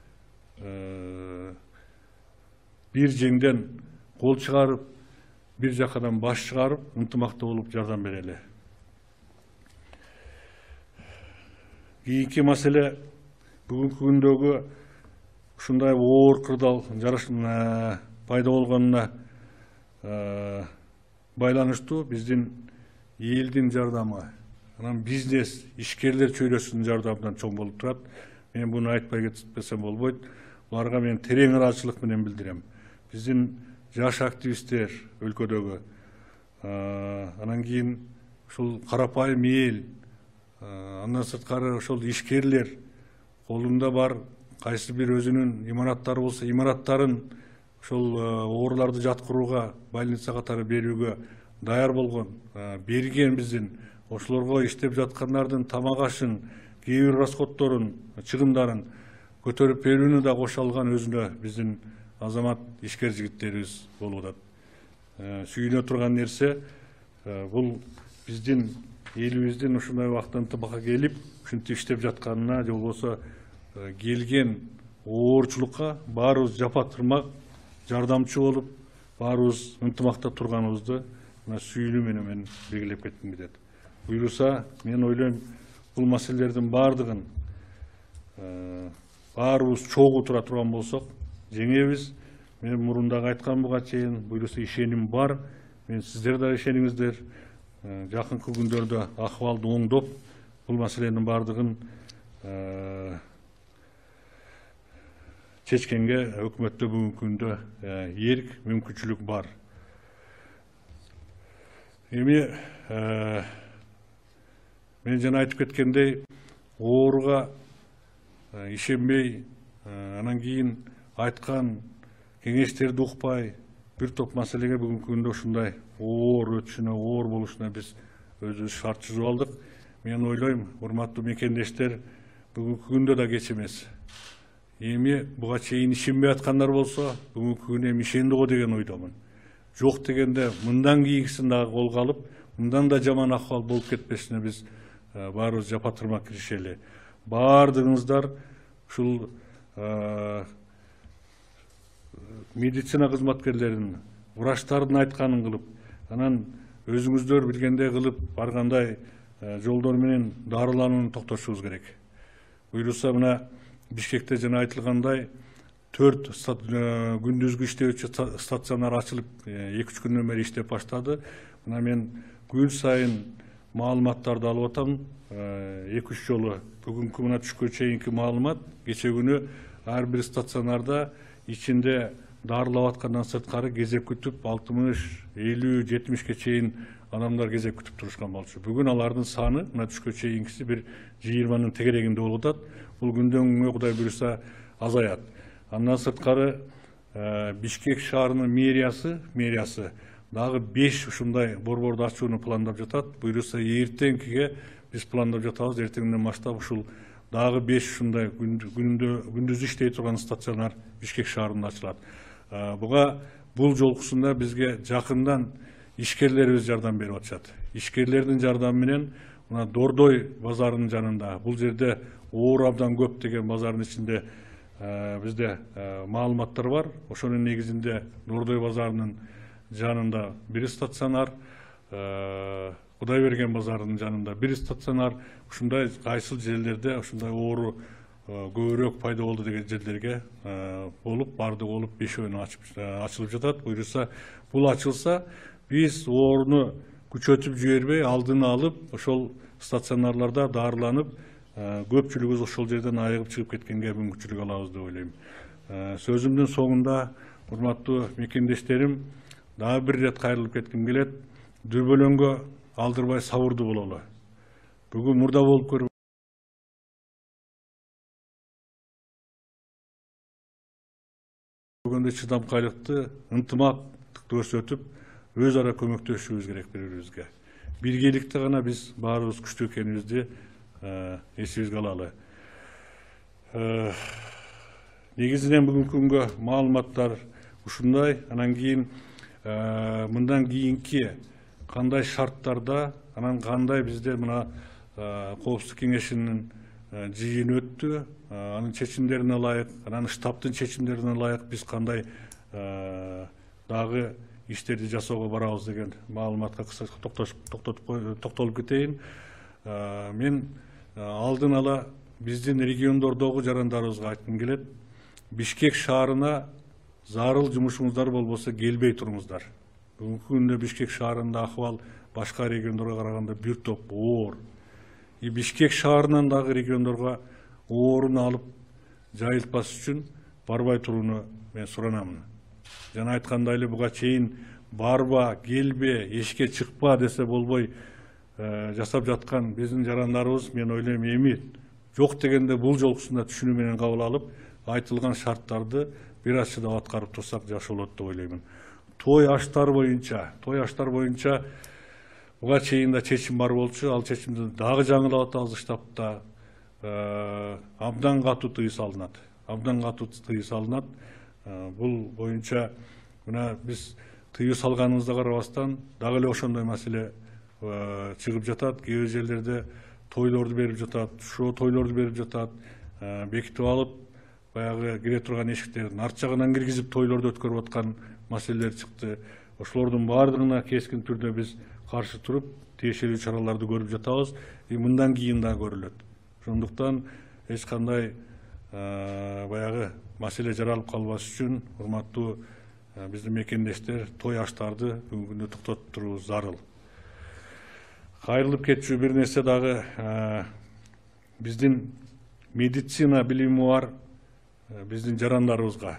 жеңден кол чыгарып, бир жакадан баш чыгарып, ынтымактуу болуп жардам берели. Кийинки маселе бүгүнкү күндөгү ушундай оор кырдаал пайда болгонуна байланыштуу биздин элдин жардамы, анан бизнес, ишкерлер чөйрөсүнүн жардамынан чоң болуп турат. Мен буну айтпай кетпесем болбойт. Буларга мен терең ыраазычылык менен билдирем. Биздин жаш активисттер өлкөдөгү, анан кийин ушул карапайым эл, андан сырткары ошол ишкерлер колунда бар кайсы бир өзүнүн имараттары болсо, имараттарын ошол ооруларды жаткырууга, больница катары берүүгө даяр болгон, берген биздин ошолорго иштеп жаткандардын тамак ашын, кээ бир расходторун, чыгымдарын көтөрүп берүүнү да кошо алган өзүнө биздин азамат ишкер жигиттерибиз болуп атат. Сүйүнө турган нерсе бул биздин элибиздин ушундай убакытта ынтымакка келип, ушинтип иштеп жатканына, же болбосо келген оорчулукка баарыбыз жапа тырмак жардамчы болуп, баарыбыз ынтымакта турганыбызды сүйүнүү менен мен белгилеп кетким келет. Буюрса, мен ойлойм, бул маселелердин бардыгын баарыбыз чогуу тура турган болсок, жеңебиз. Мен мурундағы айткан буга чейин, буюрса ишеним бар. Мен сиздер да ишениңиздер. Жакынкы күндөрдө акыбалды оңдоп, бул маселенин бардыгын чечкенге өкмөттө бүгүнкү күндө эрк, мүмкүнчүлүк бар. Эми мен жана айтып кеткендей, ооруга ишенбей, анан кийин айткан кеңештерди укпай, бир топ маселеге бүгүнкү күндө ушундай оор өтүшүнө, оор болушуна биз өзүбүз шарт түзүп алдык. Мен ойлойм, урматтуу мекендештер, бүгүнкү күндө да кеч эмес. Эми буга чейин ишенбей аткандар болсо, бүгүнкү күнү эми ишенди го деген ойдомун. Жок дегенде мындан кийинкисин дагы колго алып, мындан да жаман акыбал болуп кетпесине биз баарыбыз жапа тырмак киришели. Бардыгыңыздар ушул медицина кызматкерлеринин, врачтардын айтканын кылып, анан өзүңүздөр билгендей кылып баргандай жолдор менен дарыланууну токтотушубуз керек. Буюрса, мына Бишкекте жана айтылгандай 4 күндүзгү иштөөчү стационар ачылып, 2-3 күндөн бери иштеп баштады. Мына мен күн сайын маалыматтарды алып атам. 2-3 жолу бүгүнкү мына түшкө чейинки маалымат, кече күнү ар бир стационарда ичинде дарылап аткандан сырткары кезек күтүп 60, 50, 70ке чейин адамдар кезек күтүп турушкан болчу. Бүгүн алардын саны мына түшкө чейинкиси бир 20-нын тегерегинде болуп атат. Бул күндөн күнгө Кудай буюрса азаят. Андан сырткары Бишкек шаарынын мэриясы дагы 5 ушундай борборду ачууну пландап жатат. Буюрса эртеңкиге биз пландап жатабыз. Эртеңден баштап ушул дагы 5 ушундай күндүз иштей турган стационар Бишкек шаарында ачылат. Буга бул жолкусунда бизге жакындан ишкерлерибиз жардам берип атышат. Ишкерлердин жардамы менен мына Дордой базарынын жанында. Бул жерде оор абдан көп деген базардын ичинде бизде маалыматтар бар. Ошонун негизинде Дордой базарынын жанында бир стационар, Кудайберген базарынын жанында бир стационар, ушундай кайсыл жерлерде ушундай оору көбүрөөк пайда болду деген жерлерге болуп, бардыгы болуп 5-өө ачылып жатат. Буюрса, бул ачылса, биз ооруну күчөтүп жибербей, алдын алып, ошол стационарларда дарыланып, көпчүлүгүбүз ошол жерден айыгып чыгып кеткенге мүмкүнчүлүк алабыз деп ойлойм. Сөзүмдүн соңунда, урматтуу мекендештерим, дагы бир ирет кайрылып кетким келет. Дүрбөлөңгө алдырбай сабырдуу бололу. Бүгүн мурда болуп көрүп бүгүндө чыдамкайлыкты, ынтымактыкты көрсөтүп, өз ара көмөктөшүбүз керек бири-бирибизге. Биргеликте гана биз баарыбыз күчтүү экенибизди эсибизге алалы. Негизинен бүгүнкү күнгө маалыматтар ушундай. Анан кийин мындан кийинки кандай шарттарда, анан кандай бизде мына Коопсуздук кеңешинин жыйыны өттү, анын чечимдерине ылайык, анан штабтын чечимдерине ылайык биз кандай дагы иштерди жасоого барабыз деген маалыматка кыскача токтолуп кетейин. Мен алдын ала биздин региондордогу жарандарыбызга айткым келет. Бишкек шаарына зарыл жумушуңуздар болбосо келбей туруңуздар. Бүгүнкү күндө Бишкек шаарында акыбал башка региондорго караганда бир топ оор. Бишкек шаарынан дагы региондорго ооруну алып жайылтпас үчүн барбай турууну мен суранамын. Жана айткандай эле буга чейин барба, келбе, эшикке чыкпа десе болбой жасап жаткан биздин жарандарыбыз, мен ойлойм, эми жок дегенде бул жолкусунда түшүнүү менен кабыл алып, айтылган шарттарды бир аз чыдап аткарып турсак жакшы болот деп ойлоймун. Той аштар боюнча буга чейин да чечим бар болчу. Ал чечимди дагы жаңылап атабыз. Штабта абдан катуу тыюу салынат. Бул боюнча мына биз тыюу салганыбызга карабастан дагы эле ошондой маселе чыгып жатат. Кээ бир жерлерде тойлорду берип жатат, шоо тойлорду берип жатат, бекитип алып, баягы кире турган эшиктердин арт жагынан киргизип тойлорду өткөрүп аткан маселелер чыкты. Ошолордун баардыгына кескин түрдө биз каршы туруп, тиешелүү чараларды көрүп жатабыз. Мындан кийин да көрүлөт. Ошондуктан эч кандай баягы маселе жаралып калбаш үчүн, урматтуу биздин мекендештер, той аштарды бүгүнкү күндө токтотуп туруу зарыл. Кайрылып кетчү бир нерсе дагы, биздин медицина билими бар биздин жарандарыбызга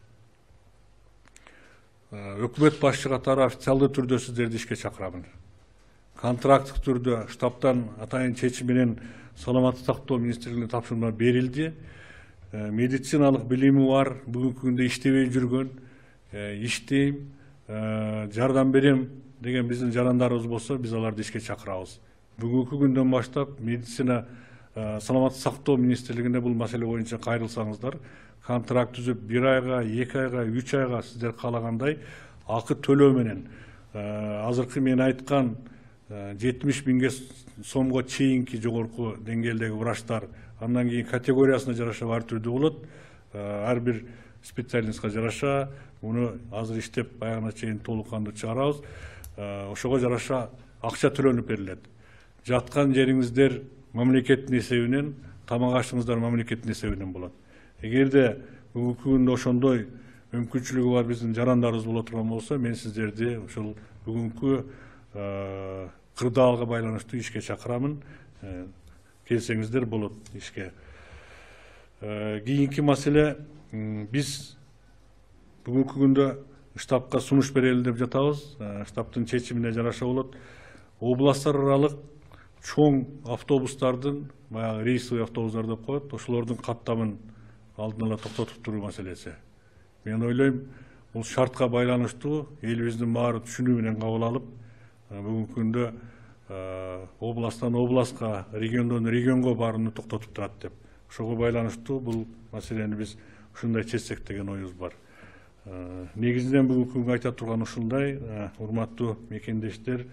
өкмөт башчы катары официалдуу түрдө сиздерди ишке чакырамын. Контракттык түрдө штабтан атайын чечим менен Саламаттык сактоо министрлигине тапшырма берилди. Медициналык билими бар, бүгүнкү күндө иштебей жүргөн, иштейм, жардам берем деген биздин жарандарыбыз болсо, биз аларды ишке чакырабыз. Бүгүнкү күндөн баштап медицина Саламаттык сактоо министрлигине бул маселе боюнча кайрылсаңыздар, контракт түзүп 1 айга, 2 айга, 3 айга сиздер каалагандай акы төлөө менен азыркы мен айткан 70 миңге сомго чейинки жогорку деңгээлдеги врачтар, андан кийин категориясына жараша бар түрдүү болот. Ар бир специалистка жараша муну азыр иштеп баягына чейин толук кандуу чыгарабыз. Ошого жараша акча төлөнүп берилет. Жаткан жериңиздер мамлекеттин эсебинен, тамак ашыңыздар мамлекеттин эсебинен болот. Эгерде бүгүнкү күндө ошондой мүмкүнчүлүгү бар биздин жарандарыбыз боло турган болсо, мен сиздерди ошол бүгүнкү кырдаалга байланыштуу ишке чакырамын. Келсеңиздер болот ишке. Кийинки маселе, биз бүгүнкү күндө штабка сунуш берели деп жатабыз. Штабтын чечимине жараша болот. Областтар аралык чоң автобустардын, баягы рейсовый автобустар деп коет, ошолордун каттамын алдын ала токтотуп туруу маселеси. Мен ойлойм, бул шартка байланыштуу, элибиздин баары түшүнүү менен кабыл алып, бүгүнкү күндө областтан областка, региондон регионго баарыны токтотуп турат деп. Ошого байланыштуу бул маселени биз ушундай чечсек деген оюбуз бар. Негизинен бүгүнкү күнгө айта турган ушундай, урматтуу мекендештер,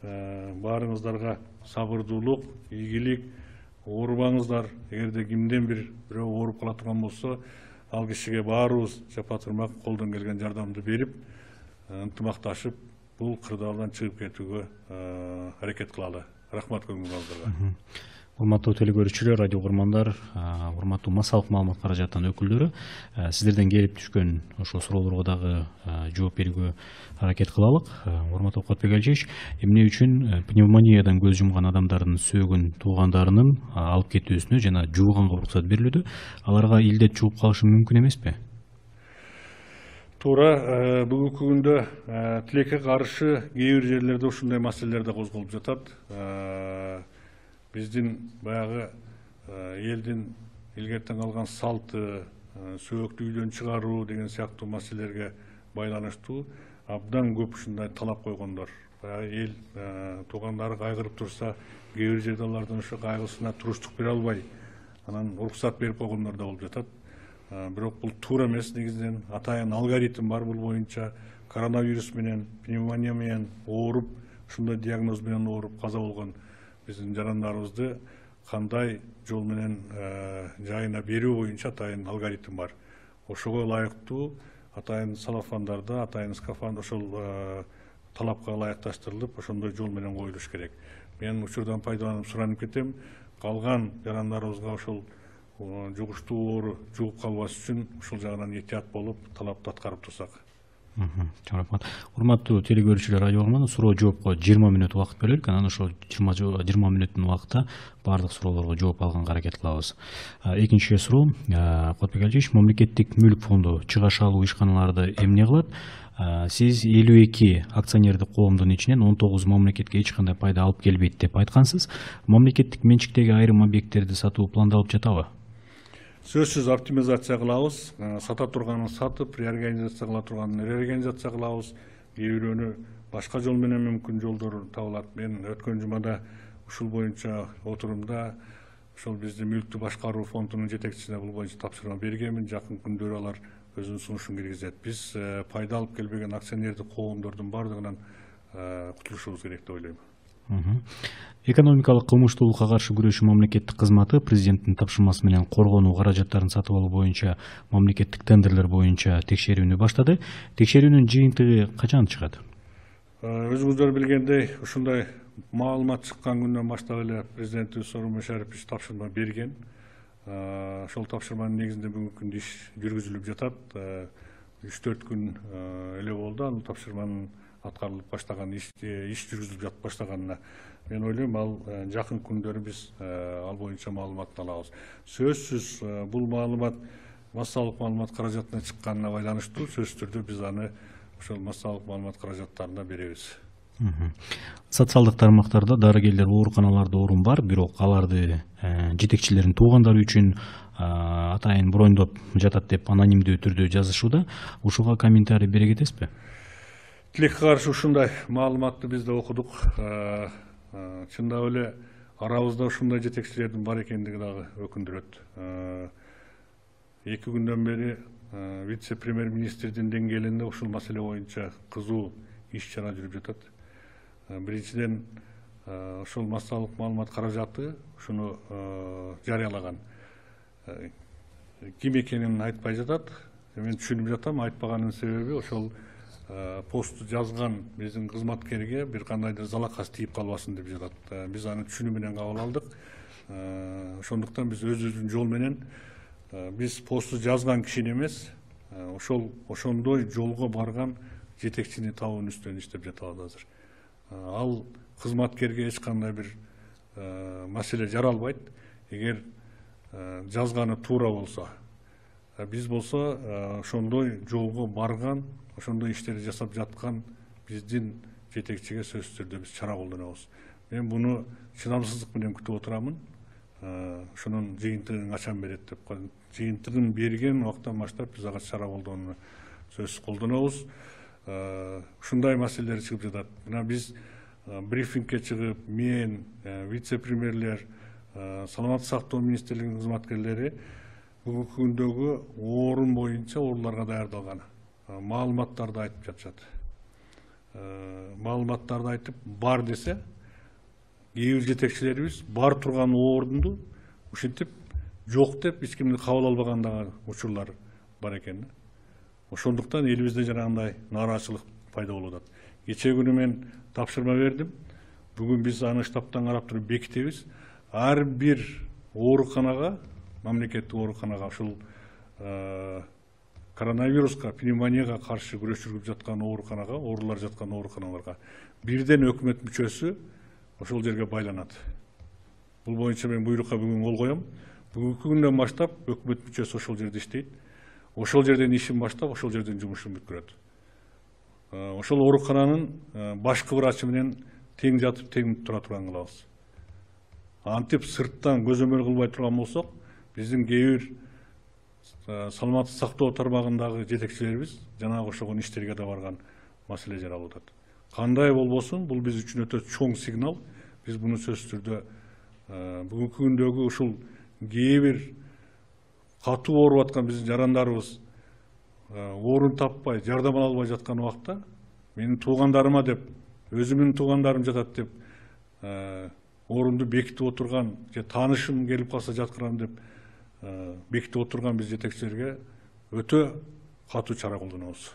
баарыңыздарга сабырдуулук, ийгилик, оорубаңыздар. Эгерде кимден бирөө ооруп кала турган болсо, ал кишиге баарыбыз жапа турмак колдон келген жардамды берип, ынтымакташып, бул кырдаалдан чыгып кетүүгө аракет кылалы. Рахмат көңүлүңүзгө. Урматтуу телекөрүүчүлөр, радио угармандар, урматтуу массалык маалымат каражатынын өкүлдөрү, сиздерден келип түшкөн ошол суроолорго дагы жооп берүүгө аракет кылалык. Урматтуу Кодбек Алиевич, эмне үчүн пневмониядан көз жумган адамдардын сөөгүн туугандарынын алып кетүүсүнө жана жууганга уруксат берилүүдө, аларга илдет жугуп калышы мүмкүн эмеспи? Туура, бүгүнкү күндө тилекке каршы кээ бир жерлерде ушундай маселелер да козголуп жатат. Биздин баягы элдин илгертен калган салты, сөөктү үйдөн чыгаруу деген сыяктуу маселелерге байланыштуу абдан көп ушундай талап койгондор. Баягы эл туугандары кайгырып турса, кээ бир жерде алардын ошо кайгысына туруштук бере албай, анан уруксат берип койгондор да болуп жатат. Бирок бул туура эмес. Негизинен атайын алгоритм бар бул боюнча. Коронавирус менен, пневмония менен ооруп, ушундай диагноз менен ооруп каза болгон биздин жарандарыбызды кандай жол менен жайына берүү боюнча атайын алгоритм бар. Ошого ылайыктуу атайын салафандарда, атайын скафандр ошол талапка ылайыкташтырылып, ошондой жол менен коюлуш керек. Мен учурдан пайдаланып суранып кетем, калган жарандарыбызга ошол жугуштуу оору жугуп калбаш үчүн ушул жагынан этият болуп, талапты аткарып турсак. Рахмат. Урматтуу телекөрүүчүлөр, радио угарман, суроо жоопко 20 мүнөт убакыт берелик. Анан ошол 20 мүнөттүн убакытта баардык суроолорго жооп алганга аракет кылабыз. Экинчи суроо, Кодбек Алиевич, мамлекеттик мүлк фонду чыгаш алуу ишканаларды эмне кылат? Сиз 52 акционердик коомдун ичинен 19 мамлекетке эч кандай пайда алып келбейт деп айткансыз. Мамлекеттик менчиктеги айрым объекттерди сатуу пландалып жатабы? Сөзсүз оптимизация кылабыз, сата турганын сатып, реорганизация кыла турганын реорганизация кылабыз. Кээ бирөөнү башка жол менен мүмкүн жолдор табылат. Мен өткөн жумада ушул боюнча отурумда ошол биздин мүлктү башкаруу фондунун жетекчисине бул боюнча тапшырма бергенмин. Жакын күндөрү алар өзүнүн сунушун киргизет. Биз пайда алып келбеген акционердик коомдордун бардыгынан кутулушубуз керек деп ойлойм. Экономикалык кылмыштуулукка каршы күрөшүү мамлекеттик кызматы президенттин тапшырмасы менен коргонуу каражаттарын сатып алуу боюнча мамлекеттик тендерлер боюнча текшерүүнү баштады. Текшерүүнүн жыйынтыгы качан чыгат? Өзүңүздөр билгендей, ушундай маалымат чыккан күндөн баштап эле президентибиз Сооронбай Шарипович тапшырма берген. Ошол тапшырманын негизинде бүгүнкү күндө иш жүргүзүлүп жатат. 3-4 күн эле болду ал тапшырманын аткарылып баштаган, иш жүргүзүлүп жатып баштаганына. Мен ойлойм, ал жакын күндөрү биз ал боюнча маалымат алабыз. Сөзсүз бул маалымат массалык маалымат каражатына чыкканына байланыштуу, сөзсүз түрдө биз аны ошол массалык маалымат каражаттарына беребиз. Социалдык тармактарда дарыгерлер ооруканаларда орун бар, бирок аларды жетекчилердин туугандары үчүн атайын брондоп жатат деп анонимдүү түрдө жазышууда. Ушуга комментарий бере кетесизби? Тилекке каршы ушундай маалыматты биз да окудук. Чындап эле арабызда ушундай жетекчилердин бар экендиги дагы өкүндүрөт. 2 күндөн бери вице-премьер-министрдин деңгээлинде ушул маселе боюнча кызуу иш-чара жүрүп жатат. Биринчиден ошол массалык маалымат каражаты ушуну жарыялаган. Ким экенин айтпай жатат. Мен түшүнүп жатам, айтпаганын себеби ошол посту жазган биздин кызматкерге бир кандайдыр залакасы тийип калбасын деп жатат. Биз аны түшүнүү менен кабыл алдык. Ошондуктан биз өзүбүздүн жол менен биз посту жазган кишини эмес, ошондой жолго барган жетекчини табуунун үстүнөн иштеп жатабыз азыр. Ал кызматкерге эч кандай бир маселе жаралбайт. Эгер жазганы туура болсо, биз болсо ошондой жолго барган, ошондой иштерди жасап жаткан биздин жетекчиге сөзсүз түрдө биз чара колдонобуз. Мен буну чыдамсыздык менен күтүп отурамын. Ошонун жыйынтыгын качан берет деп. Жыйынтыгын берген убактан баштап биз ага чара колдонууну сөзсүз колдонобуз. Ушундай маселелер чыгып жатат. Мына биз брифингке чыгып, мен, вице-премьерлер, саламаттык сактоо министрлигинин кызматкерлери бүгүнкү күндөгү орун боюнча ооруларга даярдалган маалыматтарды айтып жатышат. маалыматтарды айтып бар десе, кээ бир жетекчилерибиз бар турган орунду ушинтип жок деп эч кимди кабыл албагандагы учурлар бар экен. Ошондуктан элибизде жанагындай нааразычылык пайда болуп атат. Кечээ күнү мен тапшырма бердим. Бүгүн биз аны штабтан карап туруп бекитебиз. Ар бир ооруканага, мамлекеттик ооруканага ушул коронавируска, пневмонияга каршы күрөш жүргүзүп жаткан ооруканага, оорулар жаткан ооруканаларга бирден өкмөт мүчөсү ошол жерге байланат. Бул боюнча мен буйрукка бүгүн кол коем. Бүгүнкү күндөн баштап өкмөт мүчөсү ошол жерде иштейт. Ошол жерден ишин баштап, ошол жерден жумушун бүткөрөт. Ошол оорукананын башкы врачы менен тең жатып, тең тура турган кылабыз. Антип сырттан көзөмөл кылбай турган болсок, биздин кээ бир саламаттык сактоо тармагындагы жетекчилерибиз жанагы ошогон иштерге да барган маселе жаралып атат. Кандай болбосун, бул биз үчүн өтө чоң сигнал. Биз буну сөзсүз түрдө бүгүнкү күндөгү ушул кээ бир катуу ооруп аткан биздин жарандарыбыз орун таппай, жардам ала албай жаткан убакта менин туугандарыма деп, өзүмдүн туугандарым жатат деп орунду бекитип отурган, же таанышым келип калса жаткырам деп бекитип отурган биз жетекчилерге өтө катуу чара колдонобуз.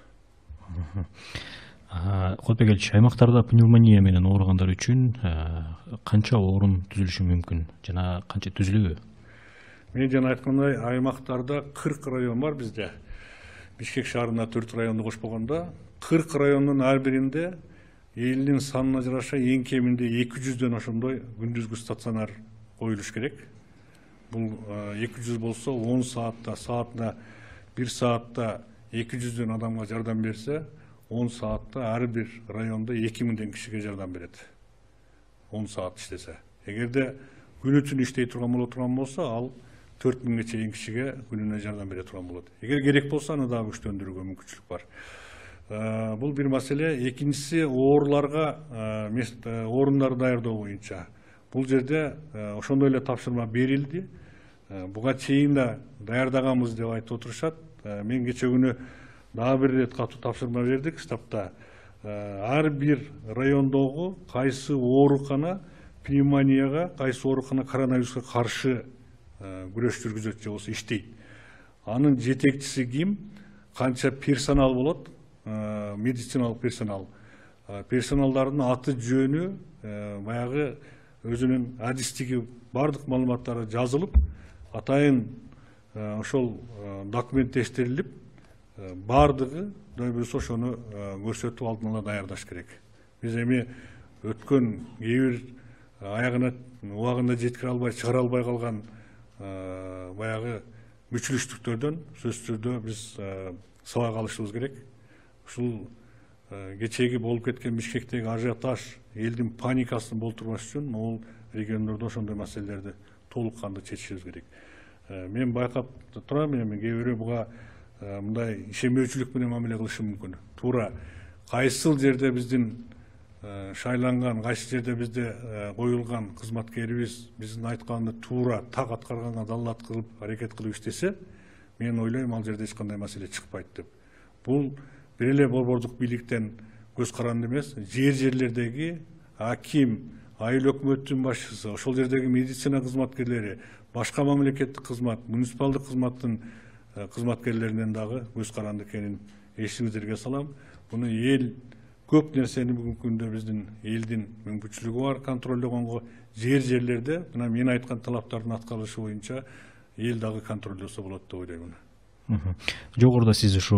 Кодбек элчи, аймактарда пневмония менен ооругандар үчүн канча орун түзүлүшү мүмкүн жана канча түзүлүбү? Мен жана айткандай, аймактарда 40 район бар бизде. Бишкек шаарында 4 районду кошпогондо 40 райондун ар биринде элдин санына жараша эң кеминде 200дөн ошондой күндүзгү стационар коюлуш керек. Бул 200 болсо 10 саатта, саатына 1 саатта 200дөн адамга жардам берсе, 10 саатта ар бир райондо 2000ден кишиге жардам берет. 10 саат иштесе. Эгерде күнү түнү иштей турган болсо, ал 4000ге чейин кишиге күнүнө жардам бере турган болот. Эгер керек болсо, аны дагы күчтөндүрүүгө мүмкүнчүлүк бар. Бул бир маселе. Экинчиси, ооруларга орундар даярдоо боюнча. Бул жерде ошондой эле тапшырма берилди. Буга чейин да даярдаганбыз деп айтып отурушат. Мен кечээ күнү дагы бир ирет катуу тапшырма бердик штабта. Ар бир райондогу кайсы оорукана пневмонияга, кайсы оорукана коронавируска каршы күрөш жүргүзөт же болбосо иштейт. Анын жетекчиси ким, канча персонал болот, медициналык персонал. Персоналдардын аты жөнү, баягы өзүнүн адистиги бардык маалыматтары жазылып, атайын ошол документтештирилип, бардыгы дойбусу ошону көрсөтүп алдын ала даярдаш керек. Биз эми өткөн кээ бир аягына убагында жеткире албай, чыгара албай калган баягы мүчүлүштүктөрдөн сөзсүз түрдө биз сабак алышыбыз керек. Ушул кечеги болуп кеткен Бишкектеги ажиотаж, элдин паникасын болтурбаш үчүн могул региондордо ошондой маселелерди толук кандуу чечишибиз керек. Мен байкап турам, эми кээ бирөө буга мындай ишенбөөчүлүк менен мамиле кылышы мүмкүн. Туура кайсыл жерде биздин шайланган, кайсы жерде бизде коюлган кызматкерибиз биздин айтканды туура так аткарганга далилдат кылып, аракет кылып иштесе, мен ойлойм ал жерде эч кандай маселе чыкпайт деп. Бул бир эле борбордук бийликтен көз каранды эмес, жерлердеги аким, айыл өкмөттүн башчысы, ошол жердеги медицина кызматкерлери, башка мамлекеттик кызмат, муниципалдык кызматтын кызматкерлеринен дагы көз каранды экенин эсиңиздерге салам. Буну эл көп нерсени бүгүнкү күндө биздин элдин мүмкүнчүлүгү бар контролдогонго, жерлерде мына мен айткан талаптардын аткарылышы боюнча эл дагы контролдосо болот деп ойлоймун. Жогоруда сиз ушу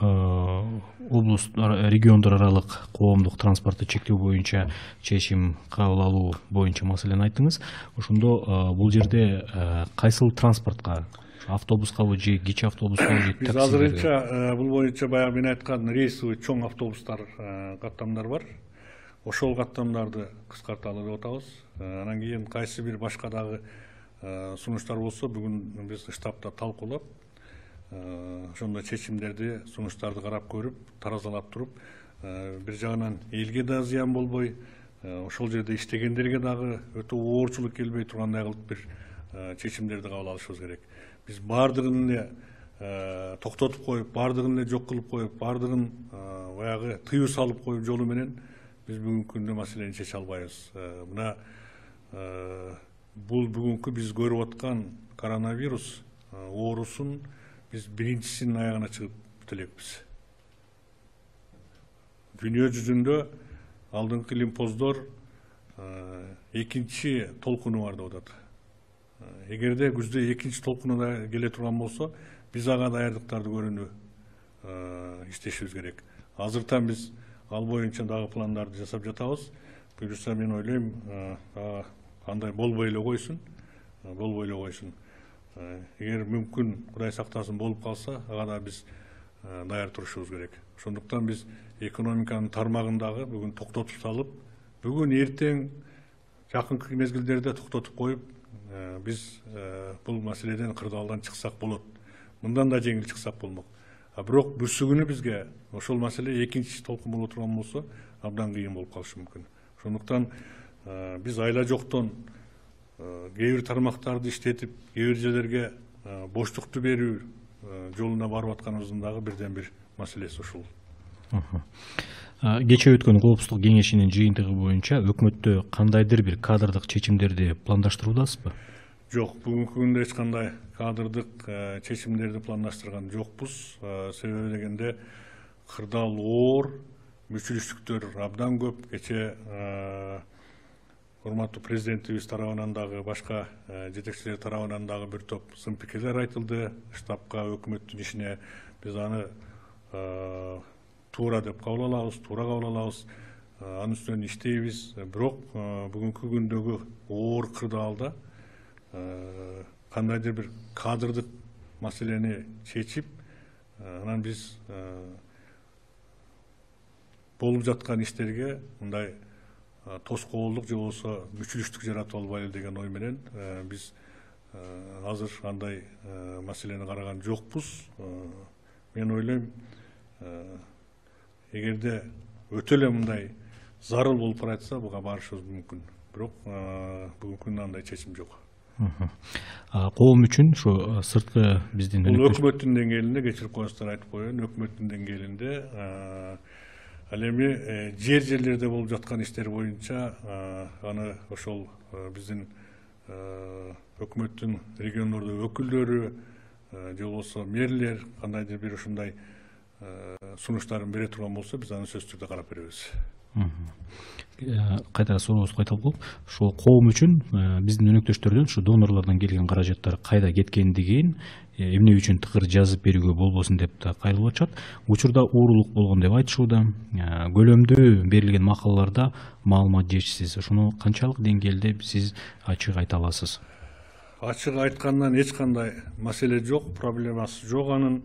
облус региондор аралык коомдук транспортты чектөө боюнча чечим кабыл алуу боюнча маселени айттыңыз. Ошондо бул жерде кайсыл транспортко, автобускабы же кичи автобускабы же такси? Биз азырынча бул боюнча баягы мен айткан рейсовый чоң автобустар, каттамдар бар. Ошол каттамдарды кыскарталы деп атабыз. Анан кийин кайсы бир башка дагы сунуштар болсо, бүгүн биз штабта талкуулап, ошондой чечимдерди, сунуштарды карап көрүп, таразалап туруп, бир жагынан элге да зыян болбой, ошол жерде иштегендерге дагы өтө оорчулук келбей тургандай кылып бир чечимдерди кабыл алышыбыз керек. Биз баардыгын эле токтотуп коюп, баардыгын эле жок кылып коюп, баардыгын баягы тыюу салып коюп жолу менен биз бүгүнкү күндө маселени чече албайбыз. Мына бул бүгүнкү биз көрүп аткан коронавирус оорусун биз биринчисинин аягына чыгып бүт элекпиз. Дүйнө жүзүндө алдыңкы лимфоздор экинчи толкуну бар деп атат. Эгерде күздө экинчи толкуну да келе турган болсо, биз ага даярдыктарды көрүүнү иштешибиз керек. Азыртан биз ал боюнча дагы пландарды жасап жатабыз. Буюрса мен ойлойм, андай болбой эле койсун, Эгер мүмкүн, Кудай сактасын, болуп калса, ага да биз даяр турушубуз керек. Ошондуктан биз экономиканын тармагындагы бүгүн токтотуп салып, бүгүн эртең жакынкы мезгилдерде токтотуп коюп, биз бул маселеден кырдаалдан чыксак болот. Мындан да жеңил чыксак болмок. Бирок бүрсүгүнү бизге ошол маселе экинчи толкун боло турган болсо, абдан кыйын болуп калышы мүмкүн. Ошондуктан биз айла жоктон кээ бир тармактарды иштетип, кээ бир жерлерге боштукту берүү жолуна барып атканыбыздын дагы бирден бир маселеси ушул. Кечээ өткөн Коопсуздук кеңешинин жыйынтыгы боюнча өкмөттө кандайдыр бир кадрдык чечимдерди пландаштыруудасызбы? Жок, бүгүнкү күндө эч кандай кадрдык чечимдерди пландаштырган жокпуз. Себеби дегенде кырдаал оор, мүчүлүштүктөр абдан көп. Кечээ урматтуу президентибиз тарабынан дагы, башка жетекчилер тарабынан дагы бир топ сын пикирлер айтылды. Штабка, өкмөттүн ишине биз аны туура деп кабыл алабыз, туура кабыл алабыз. Анын үстүнөн иштейбиз. Бирок бүгүнкү күндөгү оор кырдаалда кандайдыр бир кадрдык маселени чечип, анан биз болуп жаткан иштерге мындай тоскоолдук же болбосо мүчүлүштүк жаратып албайлы деген ой менен биз азыр андай маселени караган жокпуз. Мен ойлойм, эгерде өтө эле мындай зарыл болуп баратса, буга барышыбыз мүмкүн. Бирок бүгүнкү күндө андай чечим жок. Коом үчүн ушу сырткы биздин бул өкмөттүн деңгээлинде, кечирип коесуздар, айтып коеюн, өкмөттүн деңгээлинде ал эми жерлерде болуп жаткан иштер боюнча аны ошол биздин өкмөттүн региондордо өкүлдөрү же болбосо мэрлер кандайдыр бир ушундай сунуштарын бере турган болсо, биз аны сөзсүз түрдө карап беребиз. Кайта сурообузду кайталап коюп, ушул коом үчүн биздин өнөктөштөрдөн ушу донорлордон келген каражаттар кайда кеткендигин, эмне үчүн тыкыр жазып берүүгө болбосун деп да кайрылып атышат. Учурда уурулук болгон деп айтышууда. Көлөмдүү берилген макалаларда маалымат жетишсиз. Ошону канчалык деңгээлде сиз ачык айта аласыз? Ачык айткандан эч кандай маселе жок, проблемасы жок анын.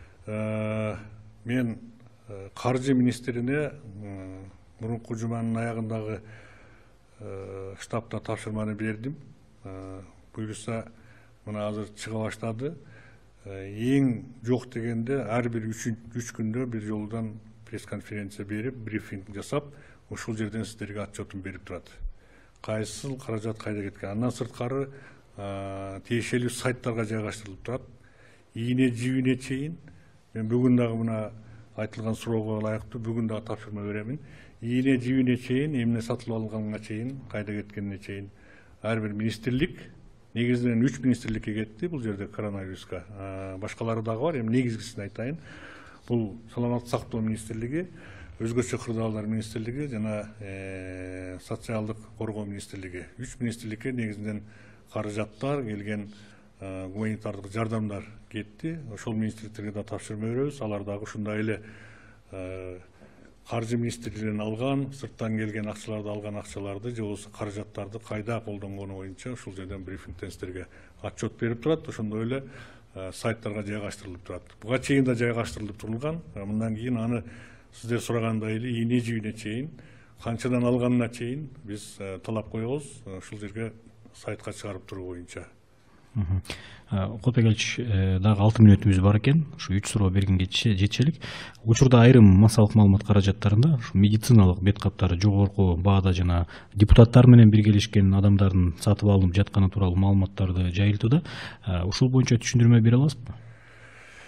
Мен каржы министрине мурунку жуманын аягындагы штабта тапшырманы бердим. Буюрса, мына азыр чыга баштады. Эң жок дегенде ар бир 3 күндө бир жолудан пресс-конференция берип, брифинг жасап, ушул жерден сиздерге отчетун берип турат. Кайсыл каражат кайда кеткен. Андан сырткары тиешелүү сайттарга жайгаштырылып турат. Ийне жибине чейин. Мен бүгүн дагы мына айтылган суроого ылайыктуу бүгүн дагы тапшырма беремин. Ийне жибине чейин, эмне сатылып алынганга чейин, кайда кеткенине чейин ар бир министрлик, негизинен 3 министрликке кетти бул жерде коронавируска. Башкалары дагы бар, эми негизгисин айтайын. Бул саламаттык сактоо министрлиги, өзгөчө кырдаалдар министрлиги жана социалдык коргоо министрлиги. 3 министрликке негизинен каражаттар келген, гуманитардык жардамдар кетти. Ошол министрликтерге да тапшырма беребиз. Алар дагы ушундай эле каржы министрлигинен алган, сырттан келген акчаларды алган акчаларды же болбосо каражаттарды кайда колдонгону боюнча ушул жерден брифингден сиздерге отчет берип турат. Ошондой эле сайттарга жайгаштырылып турат. Буга чейин да жайгаштырылып турулган. Мындан кийин аны сиздер сурагандай эле ийне жибине чейин, канчадан алганына чейин биз талап коебуз. Ушул жерге сайтка чыгарып туруу боюнча. Кулбек Алич, дагы 6 мүнөтүбүз бар экен. Ушу 3 суроо бергенге жетишелик. Учурда айрым массалык маалымат каражаттарында ушу медициналык бет каптары жогорку баада жана депутаттар менен биргелешкен адамдардын сатып алынып жатканы тууралуу маалыматтарды жайылтууда. Ушул боюнча түшүндүрмө бере аласызбы?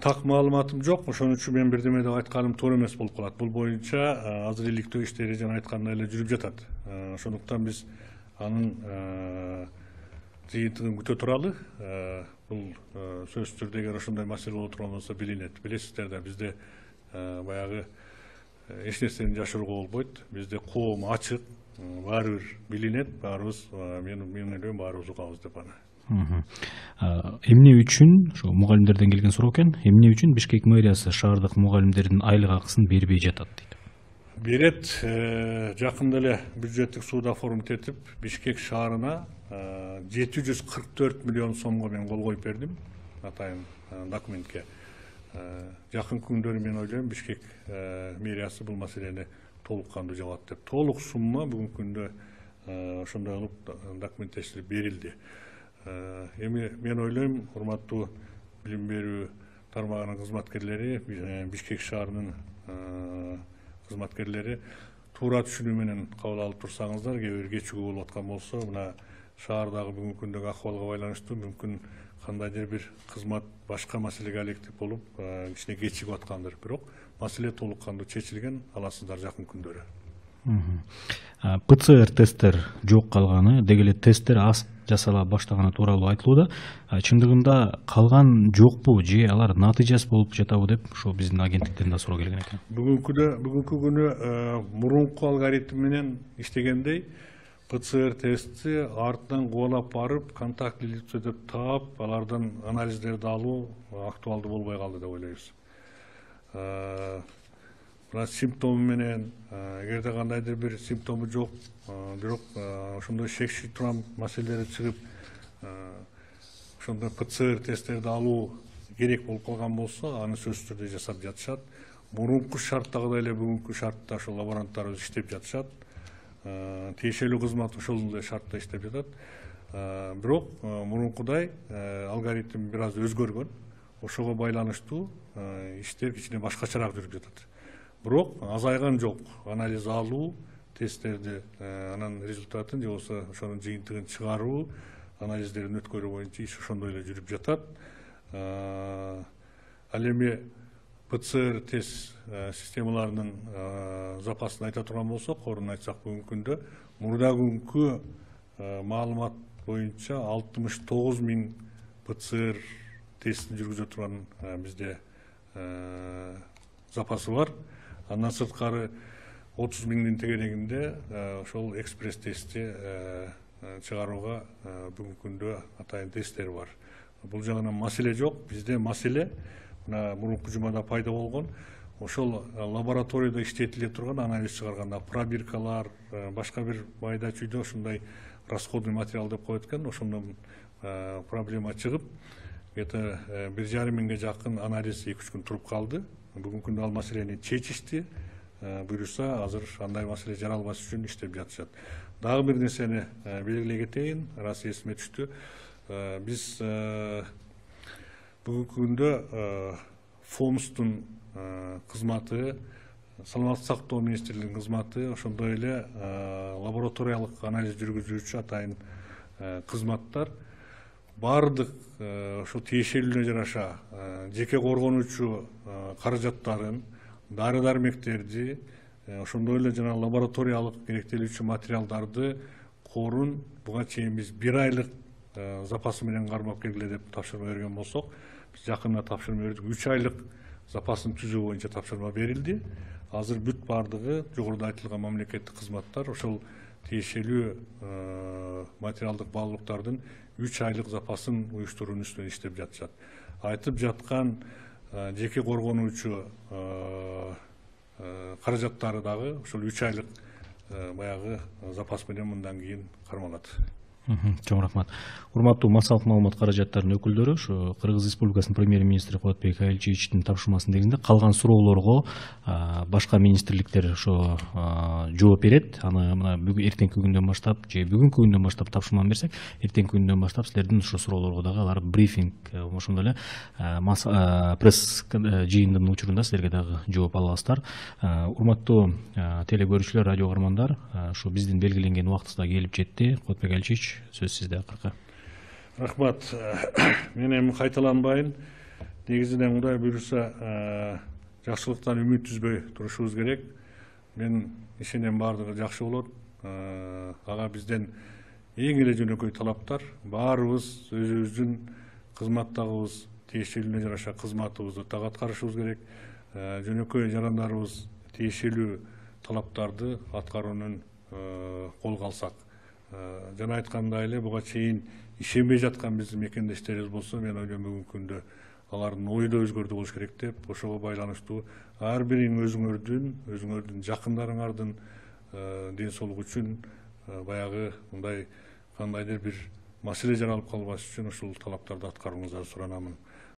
так маалыматым жок, ошон үчүн мен бирдеме деп айтканым туура эмес болуп калат. Бул боюнча азыр иликтөө иштери жана айткандай эле жүрүп жатат. Ошондуктан биз анын жыйынтыгын күтө туралы. Бул сөзсүз түрдө эгер ошондой маселе боло турган болсо билинет. Билесиздер да, бизде баягы эч нерсени жашырууга болбойт. Бизде коом ачык, баары бир билинет, баарыбыз мен ойлойм баарыбыз угабыз деп аны. Эмне үчүн, ошо мугалимдерден келген суроо экен, эмне үчүн Бишкек мэриясы шаардык мугалимдердин айлык акысын бербей жатат дейт? Берет, жакында эле бюджеттик сууда форум тетип, Бишкек шаарына 744 миллион сомго мен кол коюп бердим, атайын документке. Жакын күндөрү мен ойлойм Бишкек мэриясы бул маселени толук кандуу жабат деп. Толук сумма бүгүнкү күндө ошондой кылып документтештирип берилди. Эми мен ойлойм, урматтуу билим берүү тармагынын кызматкерлери, Бишкек шаарынын кызматкерлери туура түшүнүү менен кабыл алып турсаңыздар, кээ бир кечигүү болуп аткан болсо, мына шаардагы бүгүнкү күндөгү акыбалга байланыштуу мүмкүн кандайдыр бир кызмат башка маселеге алектип болуп, кичине кечигип аткандыр. Бирок маселе толук кандуу чечилген, аласыздар жакын күндөрү. ПЦР тесттер жок калганы, деги эле тесттер аз жасала баштаганы тууралуу айтылууда. Чындыгында калган жокпу же алар натыйжасыз болуп жатабы деп ошо биздин агенттиктен да суроо келген экен. Бүгүнкү күнү мурунку алгоритм менен иштегендей ПЦР тестти артынан кубалап барып, контактный лицо деп таап, алардан анализдерди алуу актуалдуу болбой калды деп ойлойбуз. Мына симптому менен, эгерде кандайдыр бир симптому жок, бирок ошондой шекши турган маселелер чыгып, ошондой ПЦР тесттерди алуу керек болуп калган болсо, аны сөзсүз түрдө жасап жатышат. Мурунку шарттагыдай эле бүгүнкү шартта ошол лаборанттарыбыз иштеп жатышат. Тиешелүү кызмат ошол эле шартта иштеп жатат. Бирок мурункудай алгоритм бир аз өзгөргөн. Ошого байланыштуу иштер кичине башкачараак жүрүп жатат. Бирок азайган жок. Анализ алуу, тесттерди анын результатын же болбосо ошонун жыйынтыгын чыгаруу, анализдерин өткөрүү боюнча иш ошондой эле жүрүп жатат. Ал эми ПЦР тест системаларынын запасын айта турган болсок, орун айтсак бүгүнкү күндө мурда күnkү маалымат боюнча 69 000 ПЦР тестин жүргүзө турган бизде запасы бар. Андан сырткары 30 000-дин тегерегинде ошол экспресс тестти чыгарууга бүгүнкү күндө атайын тесттер бар. Бул жагынан маселе жок. Бизде маселе мына мурунку жумада пайда болгон ошол лабораторияда иштетиле турган анализ чыгарганда пробиркалар, башка бир майда чүйдө ошондой расходный материал деп коет экен, ошондон проблема чыгып, где-то 1,5 миңге жакын анализ 2-3 күн туруп калды. Бүгүнкү күндө ал маселени чечишти. Буюрса азыр андай маселе жаралбаш үчүн иштеп жатышат. Дагы бир нерсени белгилей кетейин, раз эсиме түштү. Биз бүгүнкү күндө ФОМСтун кызматы, саламаттык сактоо министрлигинин кызматы, ошондой эле лабораториялык анализ жүргүзүүчү атайын кызматтар баардык ошол тиешелүүнө жараша жеке коргонуучу каражаттарын, дары-дармектерди, ошондой эле жана лабораториялык керектелүүчү материалдарды корун буга чейин биз 1 айлык запасы менен кармап келгиле деп тапшырма берген болсок, биз жакында тапшырма бердик. 3 айлык запасын түзүү боюнча тапшырма берилди. Азыр бүт бардыгы жогоруда айтылган мамлекеттик кызматтар ошол тиешелүү материалдык баалуулуктардын 3 айлык запасын уюштуруунун үстүнө иштеп жатышат. Айтып жаткан жеке коргонуучу каражаттары дагы ошол 3 айлык баягы запас менен мындан кийин кармалат. Чоң рахмат. Урматтуу массалык маалымат каражаттарынын өкүлдөрү, ошо Кыргыз Республикасынын премьер-министри Кубатбек Айлчиевичтин тапшырмасынын негизинде калган суроолорго башка министрликтер ошо жооп берет. Аны мына эртеңки күндөн баштап же бүгүнкү күндөн баштап тапшырманы берсек, эртеңки күндөн баштап силердин ошо суроолорго дагы алар брифинг, ошондой эле пресс жыйындын учурунда силерге дагы жооп аласыздар. Урматтуу теле көрүүчүлөр, радио каармандар, ушу биздин белгиленген убактыбыз да келип жетти. Кубатбек Айлчиевич, сөз сизде акыркы. Рахмат. Мен эми кайталанбайын. негизинен Кудай буюрса жакшылыктан үмүт үзбөй турушубуз керек. Мен ишенем баардыгы жакшы болот. Ага бизден эң эле жөнөкөй талаптар баарыбыз өзүбүздүн кызматтагыбыз тиешелүүнө жараша кызматыбызды так аткарышыбыз керек. Жөнөкөй жарандарыбыз тиешелүү талаптарды аткаруунун колго алсак. Жана айткандай эле буга чейин ишенбей жаткан биздин мекендештерибиз болсо, мен ойлойм бүгүнкү күндө алардын ою да өзгөрдү болуш керек деп, ошого байланыштуу ар бириң өзүңөрдүн жакындарыңардын ден соолугу үчүн баягы мындай кандайдыр бир маселе жаралып калбаш үчүн ушул талаптарды аткарууңуздарды суранамын.